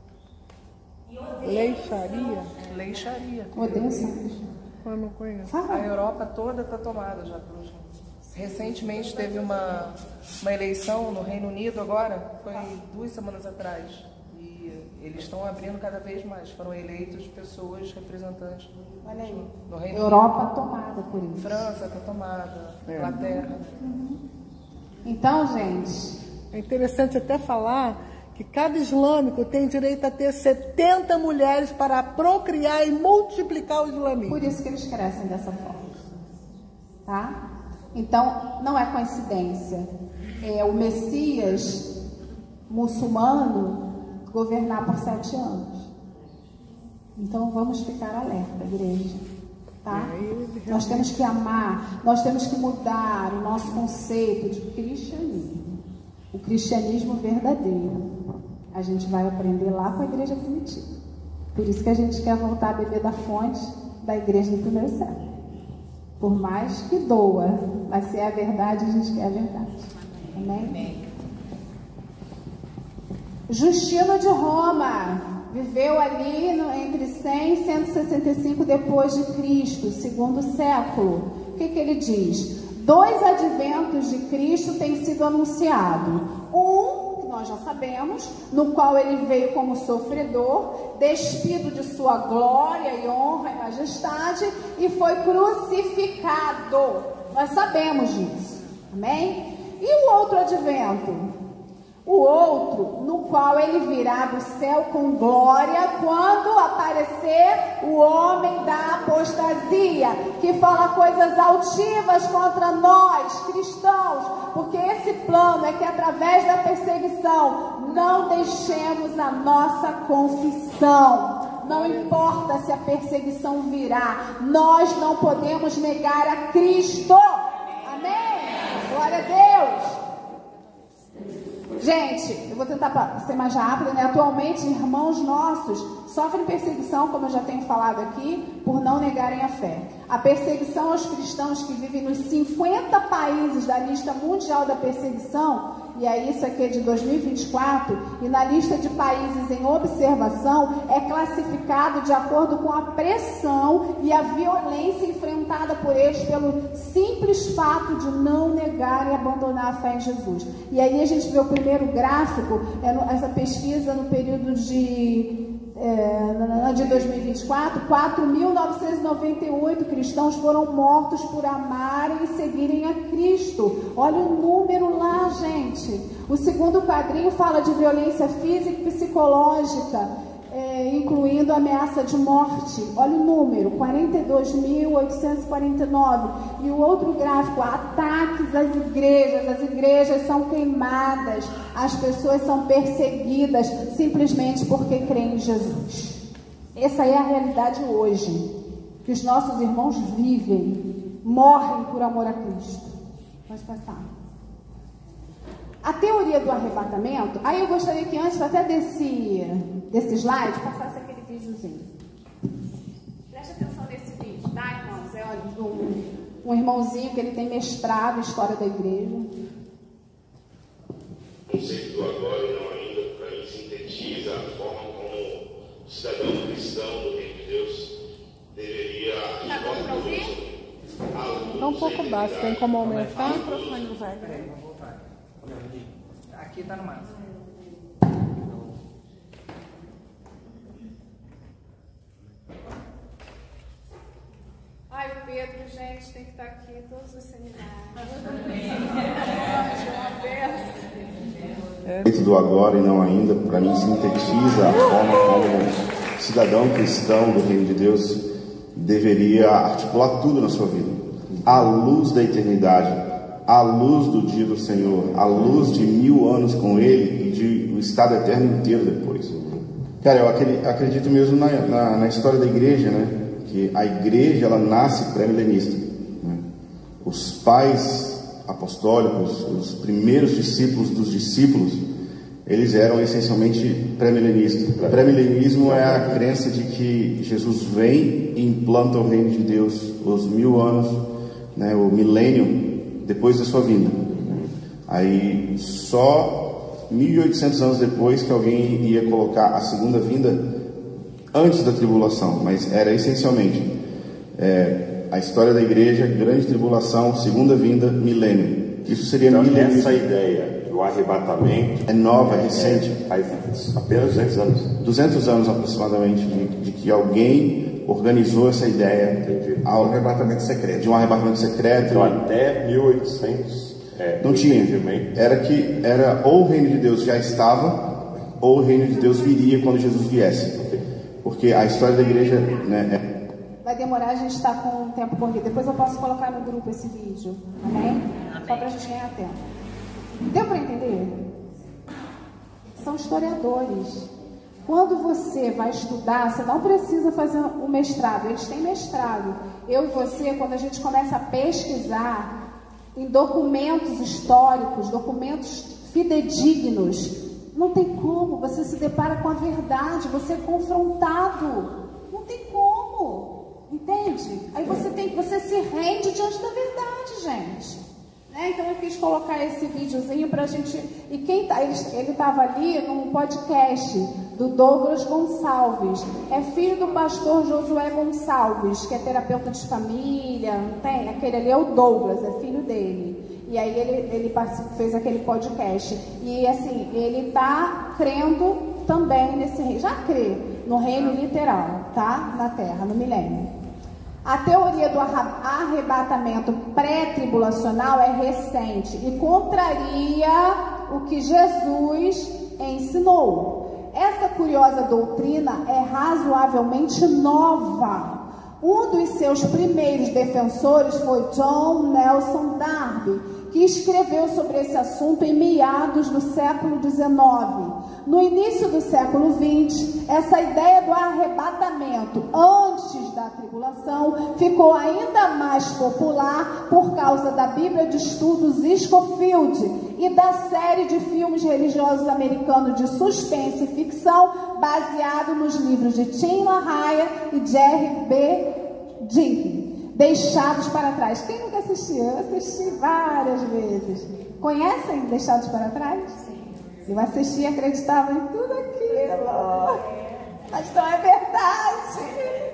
Lei Sharia? Lei Sharia. Odeio santos. Eu não conheço. A Fala. Europa toda está tomada já por gente. Recentemente teve uma, uma eleição no Reino Unido agora, foi duas semanas atrás. E eles estão abrindo cada vez mais. Foram eleitos pessoas representantes do, Olha aí. do Reino Europa tomada por Unido. isso. França está tomada, É. Inglaterra. Então, gente, É interessante até falar que cada islâmico tem direito a ter setenta mulheres para procriar e multiplicar o islamismo. por isso que eles crescem dessa forma. Tá? Então, não é coincidência. É o Messias muçulmano governar por sete anos. Então, vamos ficar alerta, igreja. Tá? Nós temos que amar, nós temos que mudar o nosso conceito de cristianismo. O cristianismo verdadeiro. A gente vai aprender lá com a igreja primitiva. Por isso que a gente quer voltar a beber da fonte da igreja do primeiro século. Por mais que doa, mas se é a verdade, a gente quer a verdade. Amém? Amém. Justino de Roma viveu ali no, entre cem e cento e sessenta e cinco depois de Cristo, segundo século. O que, que ele diz? Dois adventos de Cristo têm sido anunciados. Um, que nós já sabemos, no qual ele veio como sofredor, despido de sua glória e honra e majestade, e foi crucificado. Nós sabemos disso. Amém? E o outro advento? O outro, no qual ele virá do céu com glória, quando aparecer o homem da apostasia, que fala coisas altivas contra nós, cristãos, porque esse plano é que através da perseguição não deixemos a nossa confissão. Não importa se a perseguição virá, nós não podemos negar a Cristo. Amém? Glória a Deus. Gente, eu vou tentar ser mais rápido, né? Atualmente, irmãos nossos sofrem perseguição, como eu já tenho falado aqui, por não negarem a fé. A perseguição aos cristãos que vivem nos cinquenta países da lista mundial da perseguição, e aí isso aqui é de dois mil e vinte e quatro, e na lista de países em observação, é classificado de acordo com a pressão e a violência enfrentada por eles pelo simples fato de não negar e abandonar a fé em Jesus. E aí a gente vê o primeiro gráfico, é no, essa pesquisa no período de... É, de dois mil e vinte e quatro, quatro mil novecentos e noventa e oito cristãos foram mortos por amarem e seguirem a Cristo. Olha o número lá, gente. O segundo quadrinho fala de violência física e psicológica, é, incluindo ameaça de morte. Olha o número, quarenta e dois mil oitocentos e quarenta e nove. E o outro gráfico, ataques às igrejas. As igrejas são queimadas, as pessoas são perseguidas simplesmente porque creem em Jesus. Essa é a realidade hoje, que os nossos irmãos vivem, morrem por amor a Cristo. Pode passar. A A teoria do arrebatamento, aí eu gostaria que antes até desse, desse slide, passasse aquele videozinho. Preste atenção nesse vídeo, tá, irmãos? É um, um irmãozinho que ele tem mestrado em História da Igreja. O conceito do agora e não ainda, para mim, sintetiza a forma como o cidadão cristão do reino de Deus deveria... Tá dando para ouvir? Está um pouco baixo, tem como aumentar? O microfone não vai, peraí, vamos voltar. Aqui está no máximo. Ai, o Pedro, gente, tem que estar aqui em todos os seminários. Dentro do agora e não ainda, para mim, sintetiza a forma como o cidadão cristão do reino de Deus deveria articular tudo na sua vida. À luz da eternidade, à luz do dia do Senhor, à luz de mil anos com Ele e de o estado eterno inteiro depois. Cara, eu acredito mesmo na, na, na história da igreja, né? Que a igreja, ela nasce pré-milenista, né? Os pais apostólicos, os primeiros discípulos dos discípulos, eles eram essencialmente pré-milenistas. Pré-milenismo é a crença de que Jesus vem e implanta o reino de Deus, os mil anos, né, o milênio depois da sua vinda. Aí só mil e oitocentos anos depois que alguém ia colocar a segunda vinda antes da tribulação, mas era essencialmente é, a história da igreja, grande tribulação, segunda vinda, milênio. Isso seria então, milênio. Essa ideia do arrebatamento é nova, é recente. Faz apenas duzentos anos. duzentos anos aproximadamente, de, de que alguém organizou essa ideia ao arrebatamento secreto. De um arrebatamento secreto. Então, até mil e oitocentos. É, não tinha. Era que era ou o reino de Deus já estava, ou o reino de Deus viria quando Jesus viesse. Porque a história da igreja, né, é... Vai demorar, a gente está com o tempo corrido. Depois eu posso colocar no grupo esse vídeo. Amém? Só para a gente ganhar tempo. Deu para entender? São historiadores. Quando você vai estudar, você não precisa fazer o mestrado. Eles têm mestrado. Eu e você, quando a gente começa a pesquisar em documentos históricos, documentos fidedignos, não tem como. Você se depara com a verdade, você é confrontado. Não tem como. Entende? Aí você, tem, você se rende diante da verdade, gente. Né? Então eu quis colocar esse videozinho pra gente... E quem tá... Ele estava ali num podcast do Douglas Gonçalves. É filho do pastor Josué Gonçalves, que é terapeuta de família, não tem? Aquele ali é o Douglas, é filho dele. E aí ele, ele fez aquele podcast. E assim, ele tá crendo também nesse reino. Já crê no reino literal, tá? Na terra, no milênio. A teoria do arrebatamento pré-tribulacional é recente e contraria o que Jesus ensinou. Essa curiosa doutrina é razoavelmente nova. Um dos seus primeiros defensores foi John Nelson Darby, que escreveu sobre esse assunto em meados do século dezenove. No início do século vinte, essa ideia do arrebatamento antes da tribulação ficou ainda mais popular por causa da Bíblia de Estudos Scofield e da série de filmes religiosos americanos de suspense e ficção baseado nos livros de Tim LaHaye e Jerry B. Jenkins, Deixados para Trás. Quem nunca assistiu? Eu assisti várias vezes. Conhecem Deixados para Trás? Sim. Eu assisti e acreditava em tudo aquilo. Mas não é verdade.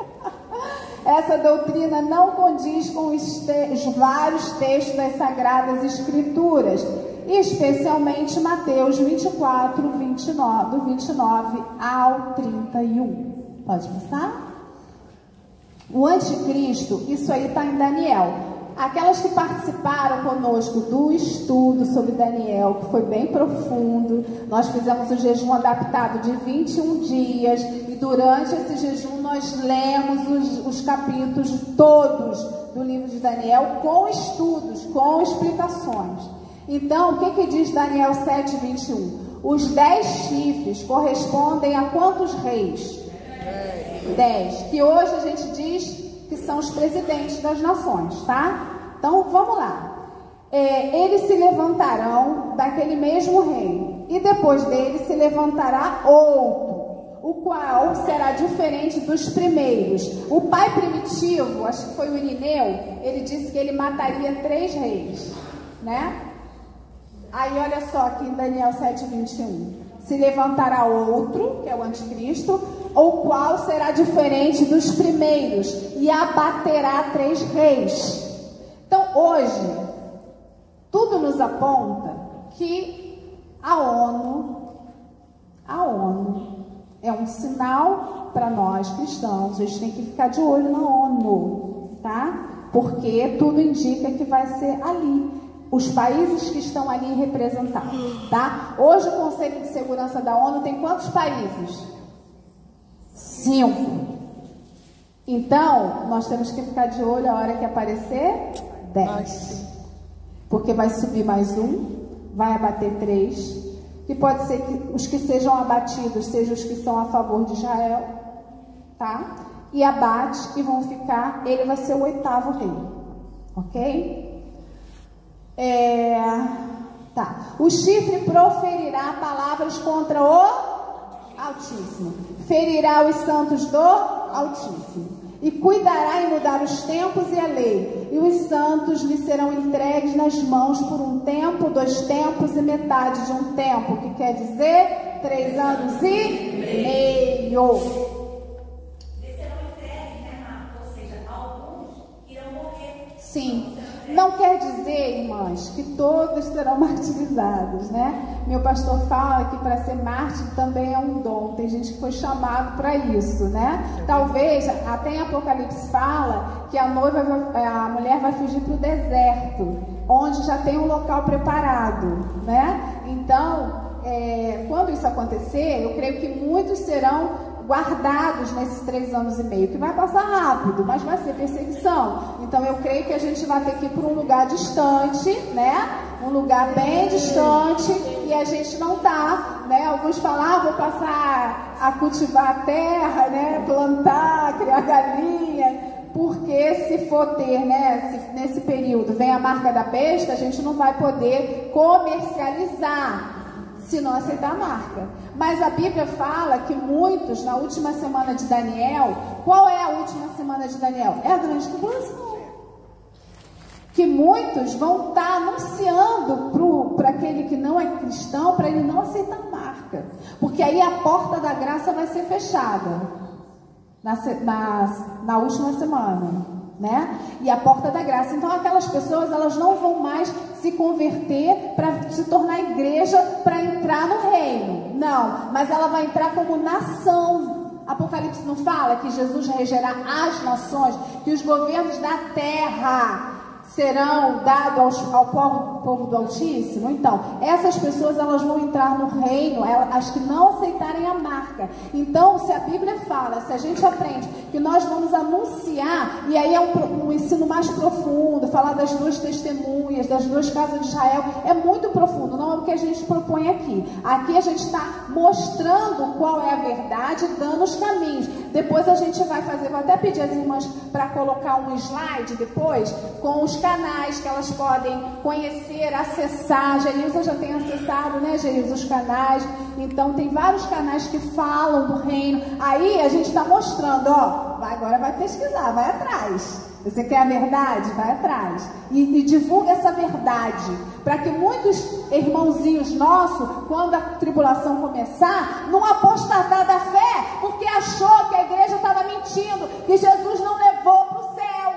Essa doutrina não condiz com os, te os vários textos das Sagradas Escrituras, especialmente Mateus vinte e quatro, vinte e nove, do vinte e nove ao trinta e um. Pode passar? O anticristo, isso aí está em Daniel. Aquelas que participaram conosco do estudo sobre Daniel, que foi bem profundo, nós fizemos um jejum adaptado de vinte e um dias, e durante esse jejum nós lemos os, os capítulos todos do livro de Daniel, com estudos, com explicações. Então, o que, que diz Daniel sete, vinte e um? Os dez chifres correspondem a quantos reis? Dez. Que hoje a gente diz que são os presidentes das nações, tá? Então, vamos lá. é, eles se levantarão daquele mesmo reino, e depois dele se levantará outro, o qual será diferente dos primeiros. O pai primitivo, acho que foi o Irineu, ele disse que ele mataria três reis, né? Aí olha só aqui em Daniel sete, vinte e um. Se levantará outro, que é o anticristo, o qual será diferente dos primeiros, e abaterá três reis. Então hoje, tudo nos aponta que a ONU, a ONU é um sinal para nós cristãos. A gente tem que ficar de olho na ONU, tá? Porque tudo indica que vai ser ali, os países que estão ali representados, tá? Hoje o Conselho de Segurança da ONU tem quantos países? Cinco. Então, nós temos que ficar de olho a hora que aparecer dez. Porque vai subir mais um, vai abater três, que pode ser que os que sejam abatidos sejam os que são a favor de Israel, tá? E abate e vão ficar, ele vai ser o oitavo rei, ok? É, tá. O chifre proferirá palavras contra o Altíssimo, ferirá os santos do Altíssimo, e cuidará em mudar os tempos e a lei, e os santos lhe serão entregues nas mãos por um tempo, dois tempos e metade de um tempo, que quer dizer três anos e meio. Eles serão entregues, né, Marta? Ou seja, alguns irão morrer. Sim. Não quer dizer, irmãs, que todos serão martirizados, né? Meu pastor fala que para ser mártir também é um dom. Tem gente que foi chamado para isso, né? Talvez, até em Apocalipse fala que a noiva, a mulher vai fugir para o deserto, onde já tem um local preparado, né? Então, é, quando isso acontecer, eu creio que muitos serão guardados nesses três anos e meio, que vai passar rápido, mas vai ser perseguição. Então eu creio que a gente vai ter que ir para um lugar distante, né? Um lugar bem distante, e a gente não tá, né? Alguns falam, ah, vou passar a cultivar a terra, né? Plantar, criar galinha, porque se for ter, né? Se nesse período vem a marca da besta, a gente não vai poder comercializar se não aceitar a marca. Mas a Bíblia fala que muitos, na última semana de Daniel, qual é a última semana de Daniel? É a grande tribulação. Que muitos vão estar anunciando para aquele que não é cristão, para ele não aceitar a marca. Porque aí a porta da graça vai ser fechada na, na, na última semana. Né? E a porta da graça. Então aquelas pessoas, elas não vão mais se converter para se tornar igreja, para entrar no reino, não, mas ela vai entrar como nação. Apocalipse não fala que Jesus regerá as nações, que os governos da terra serão dados ao, ao povo, povo do Altíssimo? Então, essas pessoas, elas vão entrar no reino, elas, as que não aceitarem a marca. Então, se a Bíblia fala, se a gente aprende que nós vamos anunciar, e aí é um, um ensino mais profundo, falar das duas testemunhas, das duas casas de Israel, é muito profundo, não é o que a gente propõe aqui. Aqui a gente está mostrando qual é a verdade, dando os caminhos. Depois a gente vai fazer, vou até pedir às irmãs para colocar um slide depois, com os canais que elas podem conhecer, acessar. Geilza já tem acessado, né, Geilza, os canais. Então tem vários canais que falam do reino. Aí a gente está mostrando, ó, agora vai pesquisar, vai atrás. Você quer a verdade? Vai atrás. E, e divulga essa verdade, para que muitos irmãozinhos nossos, quando a tribulação começar, não apostatar da fé, porque achou que a igreja estava mentindo, que Jesus não levou para o céu.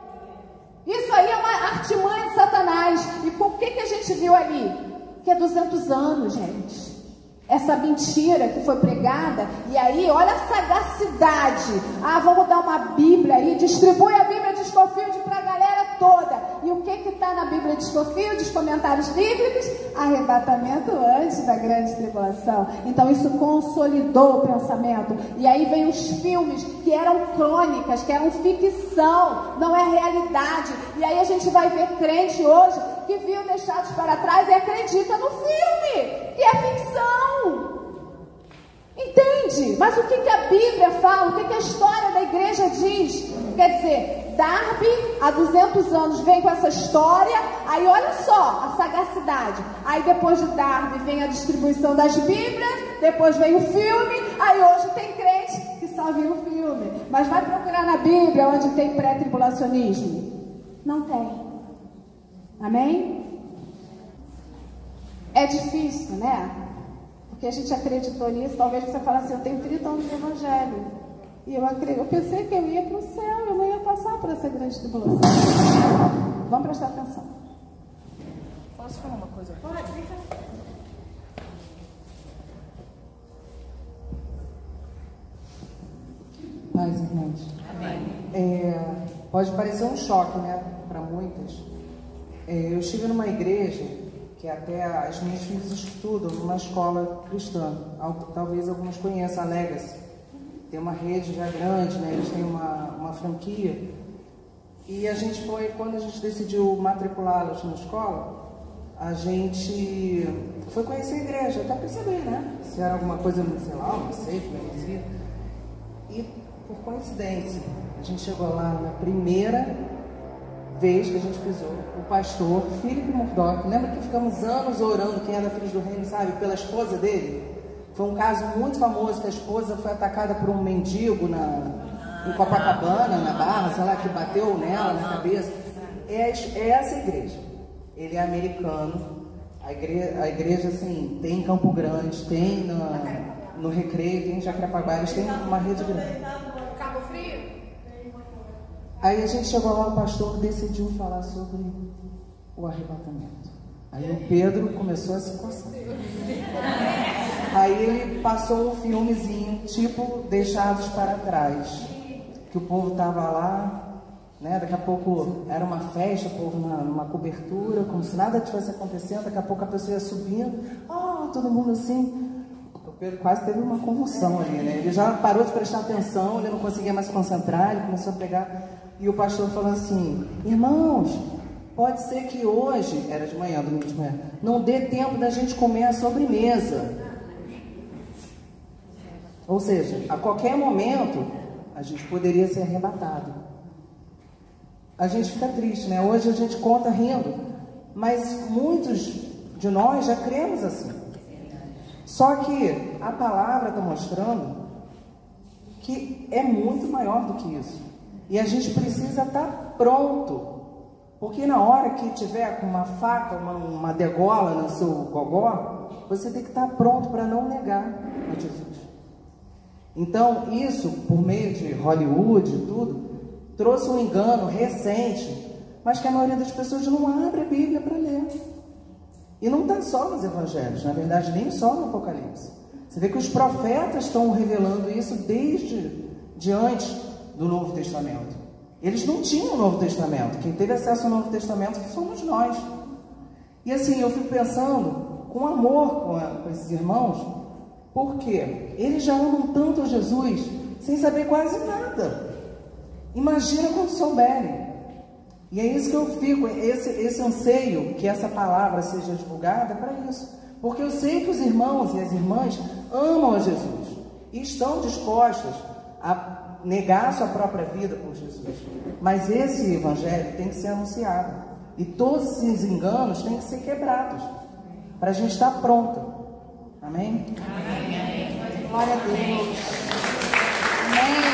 Isso aí é uma artimanha de Satanás. E por que, que a gente viu ali? Que é duzentos anos, gente. Essa mentira que foi pregada. E aí, olha a sagacidade. Ah, vamos dar uma Bíblia aí. Distribui a Bíblia de Scofield para a galera toda. E o que que está na Bíblia de Scofield? Os comentários bíblicos. Arrebatamento antes da grande tribulação. Então isso consolidou o pensamento. E aí vem os filmes que eram crônicas, que eram ficção, não é realidade. E aí a gente vai ver crente hoje que viu Deixados para Trás e acredita no filme, que é ficção. Entende? Mas o que, que a Bíblia fala? O que, que a história da igreja diz? Quer dizer, Darby, há duzentos anos, vem com essa história, aí olha só a sagacidade. Aí depois de Darby vem a distribuição das Bíblias, depois vem o filme, aí hoje tem crente que só viu o filme. Mas vai procurar na Bíblia onde tem pré-tribulacionismo. Não tem. Amém? É difícil, né? Porque a gente acreditou nisso. Talvez você fale assim, eu tenho trinta anos de evangelho. E eu, acredito, eu pensei que eu ia para o céu, eu não ia passar por essa grande tribulação. Vamos prestar atenção. Posso falar uma coisa? Pode. Paz, irmãos. É, pode parecer um choque, né, para muitas. É, eu estive numa igreja que até as minhas filhas estudam numa escola cristã. Talvez algumas conheçam a Legacy. Tem uma rede já grande, né? Eles têm uma, uma franquia. E a gente foi, quando a gente decidiu matriculá-los na escola, a gente foi conhecer a igreja, até para saber, né? Se era alguma coisa, sei lá, uma seita, uma heresia. E, por coincidência, a gente chegou lá na primeira vez que a gente pisou, o pastor Philip Murdoch. Lembra que ficamos anos orando quem era Filhos do Reino, sabe? Pela esposa dele? Foi um caso muito famoso que a esposa foi atacada por um mendigo na, em Copacabana, na Barra, sei lá, que bateu nela na cabeça. É, é essa igreja. Ele é americano. A igreja, a igreja assim, tem em Campo Grande, tem no, no Recreio, tem em Jacarepaguá, eles têm uma rede grande. Cabo Frio? Aí a gente chegou lá, o pastor decidiu falar sobre o arrebatamento. Aí o Pedro começou a se coçar. Aí ele passou um filmezinho, tipo Deixados para Trás. Que o povo estava lá, né? Daqui a pouco era uma festa, o povo numa, numa cobertura, como se nada estivesse acontecendo. Daqui a pouco a pessoa ia subindo, oh, todo mundo assim. O Pedro quase teve uma convulsão ali, né? Ele já parou de prestar atenção, ele não conseguia mais se concentrar, ele começou a pegar. E o pastor falou assim, irmãos, pode ser que hoje, era de manhã, domingo de manhã, não dê tempo da gente comer a sobremesa. Ou seja, a qualquer momento, a gente poderia ser arrebatado. A gente fica triste, né? Hoje a gente conta rindo, mas muitos de nós já cremos assim. Só que a palavra está mostrando que é muito maior do que isso. E a gente precisa estar pronto. Porque na hora que tiver com uma faca, uma, uma degola no seu gogó, você tem que estar pronto para não negar a Jesus. Então, isso, por meio de Hollywood e tudo, trouxe um engano recente, mas que a maioria das pessoas não abre a Bíblia para ler. E não está só nos evangelhos, na verdade, nem só no Apocalipse. Você vê que os profetas estão revelando isso desde de antes do Novo Testamento. Eles não tinham o Novo Testamento. Quem teve acesso ao Novo Testamento somos nós. E assim, eu fico pensando com amor com, a, com esses irmãos, porque eles já amam tanto a Jesus sem saber quase nada. Imagina quando souberem. E é isso que eu fico, esse, esse anseio que essa palavra seja divulgada para isso. Porque eu sei que os irmãos e as irmãs amam a Jesus e estão dispostos a negar a sua própria vida por Jesus. Mas esse evangelho tem que ser anunciado. E todos esses enganos têm que ser quebrados para a gente estar pronta. Amém? Amém. Glória a Deus. Amém.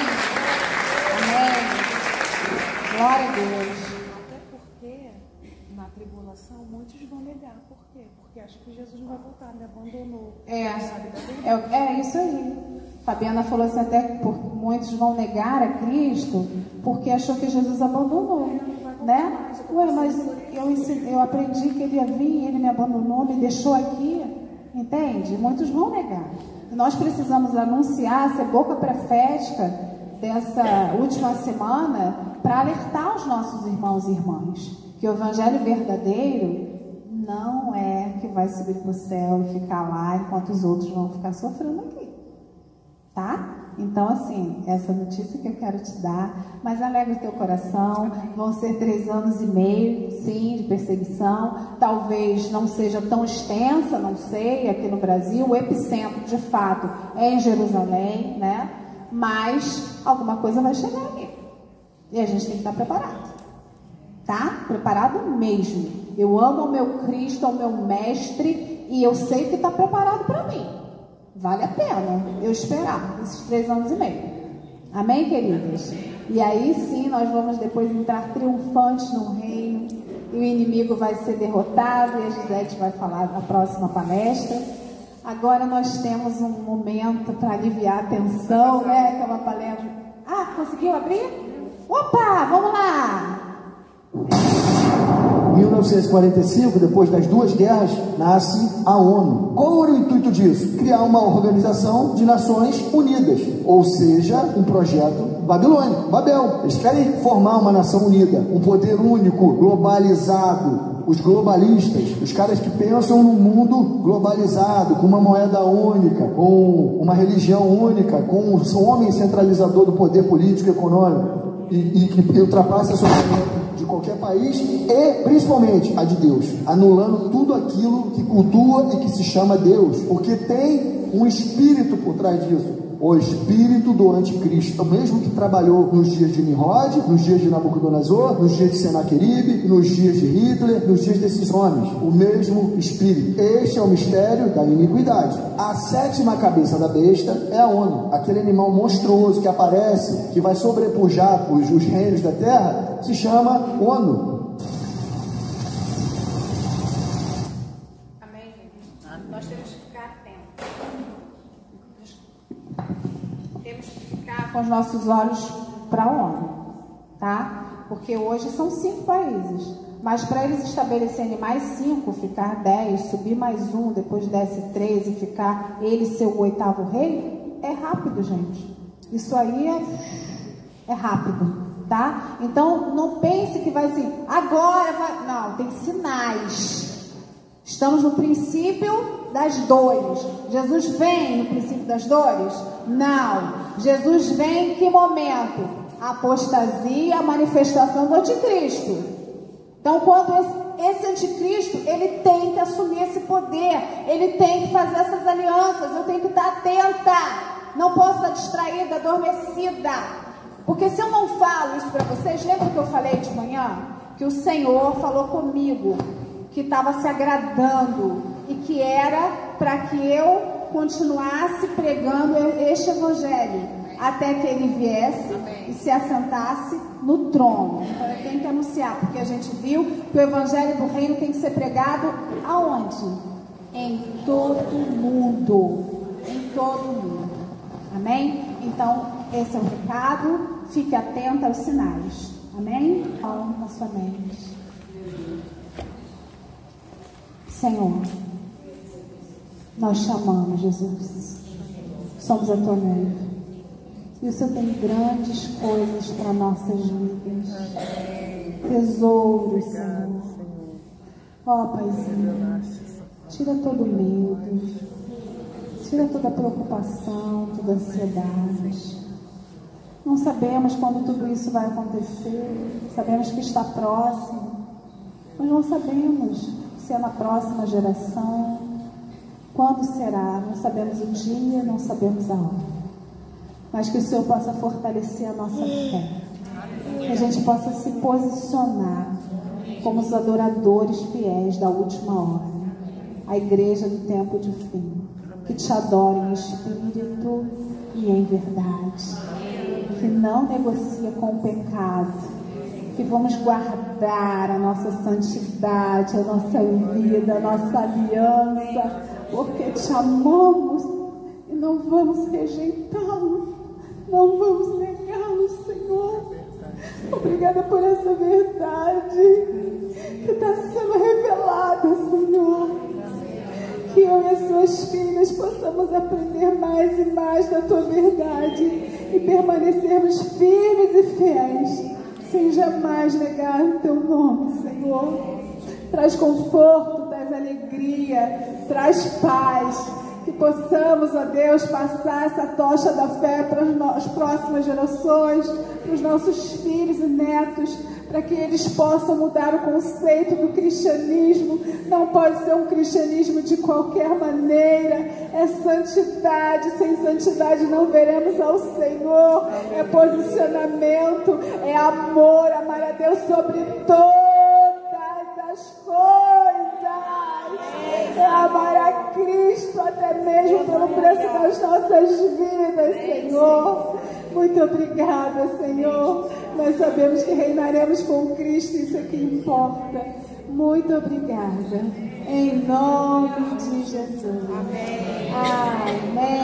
Amém. Glória a Deus. Até porque na tribulação muitos vão negar. Por quê? Porque acham que Jesus não vai voltar, me abandonou. É, é, é isso aí. Fabiana falou assim, até que por, muitos vão negar a Cristo porque achou que Jesus abandonou, né? Ué, mas eu, ensinei, eu aprendi que ele ia vir, ele me abandonou, me deixou aqui, entende? Muitos vão negar. E nós precisamos anunciar, ser boca profética dessa última semana para alertar os nossos irmãos e irmãs que o evangelho verdadeiro não é que vai subir para o céu e ficar lá enquanto os outros vão ficar sofrendo aqui. Tá? Então, assim, essa notícia que eu quero te dar, mas alegre o teu coração. Vão ser três anos e meio, sim, de perseguição. Talvez não seja tão extensa, não sei, aqui no Brasil. O epicentro, de fato, é em Jerusalém, né? Mas alguma coisa vai chegar aqui. E a gente tem que estar preparado. Tá? Preparado mesmo. Eu amo o meu Cristo, o meu mestre, e eu sei que está preparado para mim. Vale a pena eu esperar esses três anos e meio. Amém, queridos? E aí sim nós vamos depois entrar triunfantes no reino, e o inimigo vai ser derrotado, e a Gisele vai falar na próxima palestra. Agora nós temos um momento para aliviar a tensão, né? Que é uma palestra. Ah, conseguiu abrir? Opa, vamos lá! Em mil novecentos e quarenta e cinco, depois das duas guerras, nasce a ONU. Qual era o intuito disso? Criar uma organização de Nações Unidas, ou seja, um projeto babilônico, Babel. Eles querem formar uma nação unida, um poder único, globalizado. Os globalistas, os caras que pensam num mundo globalizado, com uma moeda única, com uma religião única, com um homem centralizador do poder político e econômico, e, e que ultrapassa a soberania de qualquer país, e principalmente a de Deus, anulando tudo aquilo que cultua e que se chama Deus, porque tem um espírito por trás disso, o espírito do anticristo, o mesmo que trabalhou nos dias de Nimrod, nos dias de Nabucodonosor, nos dias de Senaqueribe, nos dias de Hitler, nos dias desses homens, o mesmo espírito. Este é o mistério da iniquidade. A sétima cabeça da besta é a ONU, aquele animal monstruoso que aparece, que vai sobrepujar os, os reinos da terra, se chama ONU. Amém, gente? Nós temos que ficar atentos. Temos que ficar com os nossos olhos para a ONU, tá? Porque hoje são cinco países, mas para eles estabelecerem mais cinco, ficar dez, subir mais um, depois desce três e ficar ele ser o oitavo rei, é rápido, gente. Isso aí é, é rápido, tá? Então não pense que vai assim, agora vai. Não, tem sinais. Estamos no princípio das dores. Jesus vem no princípio das dores? Não. Jesus vem em que momento? A apostasia, a manifestação do anticristo. Então, quando esse, esse anticristo, ele tem que assumir esse poder, ele tem que fazer essas alianças, eu tenho que estar atenta, não posso estar distraída, adormecida. Porque se eu não falo isso para vocês, lembra que eu falei de manhã? Que o Senhor falou comigo, que estava se agradando e que era para que eu continuasse pregando este evangelho até que ele viesse e se assentasse no trono. Então eu tenho que anunciar, porque a gente viu que o evangelho do reino tem que ser pregado aonde? Em todo mundo, em todo mundo. Amém? Então esse é o recado, fique atento aos sinais. Amém? Calma na sua mente. Senhor, nós chamamos, Jesus, somos a tua noiva, e o Senhor tem grandes coisas para nossas vidas, tesouros, Senhor. Ó, Paizinho, tira todo medo, tira toda preocupação, toda ansiedade. Não sabemos quando tudo isso vai acontecer, sabemos que está próximo, mas não sabemos se é na próxima geração, quando será, não sabemos o dia, não sabemos a hora, mas que o Senhor possa fortalecer a nossa fé, que a gente possa se posicionar como os adoradores fiéis da última hora, a igreja do tempo de fim, que te adorem em espírito e em verdade, que não negocia com o pecado, que vamos guardar a nossa santidade, a nossa vida, a nossa aliança, porque te amamos e não vamos rejeitá-lo, não vamos negá-lo, Senhor. Obrigada por essa verdade que está sendo revelada, Senhor. Que eu e as suas filhas possamos aprender mais e mais da tua verdade e permanecermos firmes e fiéis, sem jamais negar o teu nome, Senhor. Traz conforto, traz alegria, traz paz, que possamos, ó Deus, passar essa tocha da fé para as próximas gerações, para os nossos filhos e netos, para que eles possam mudar o conceito do cristianismo. Não pode ser um cristianismo de qualquer maneira, é santidade, sem santidade não veremos ao Senhor, é posicionamento, é amor, amar a Deus sobre todas as coisas, é amar a Cristo até mesmo pelo preço das nossas vidas, Senhor. Muito obrigada, Senhor. Nós sabemos que reinaremos com Cristo, isso é que importa. Muito obrigada. Em nome de Jesus. Amém. Amém.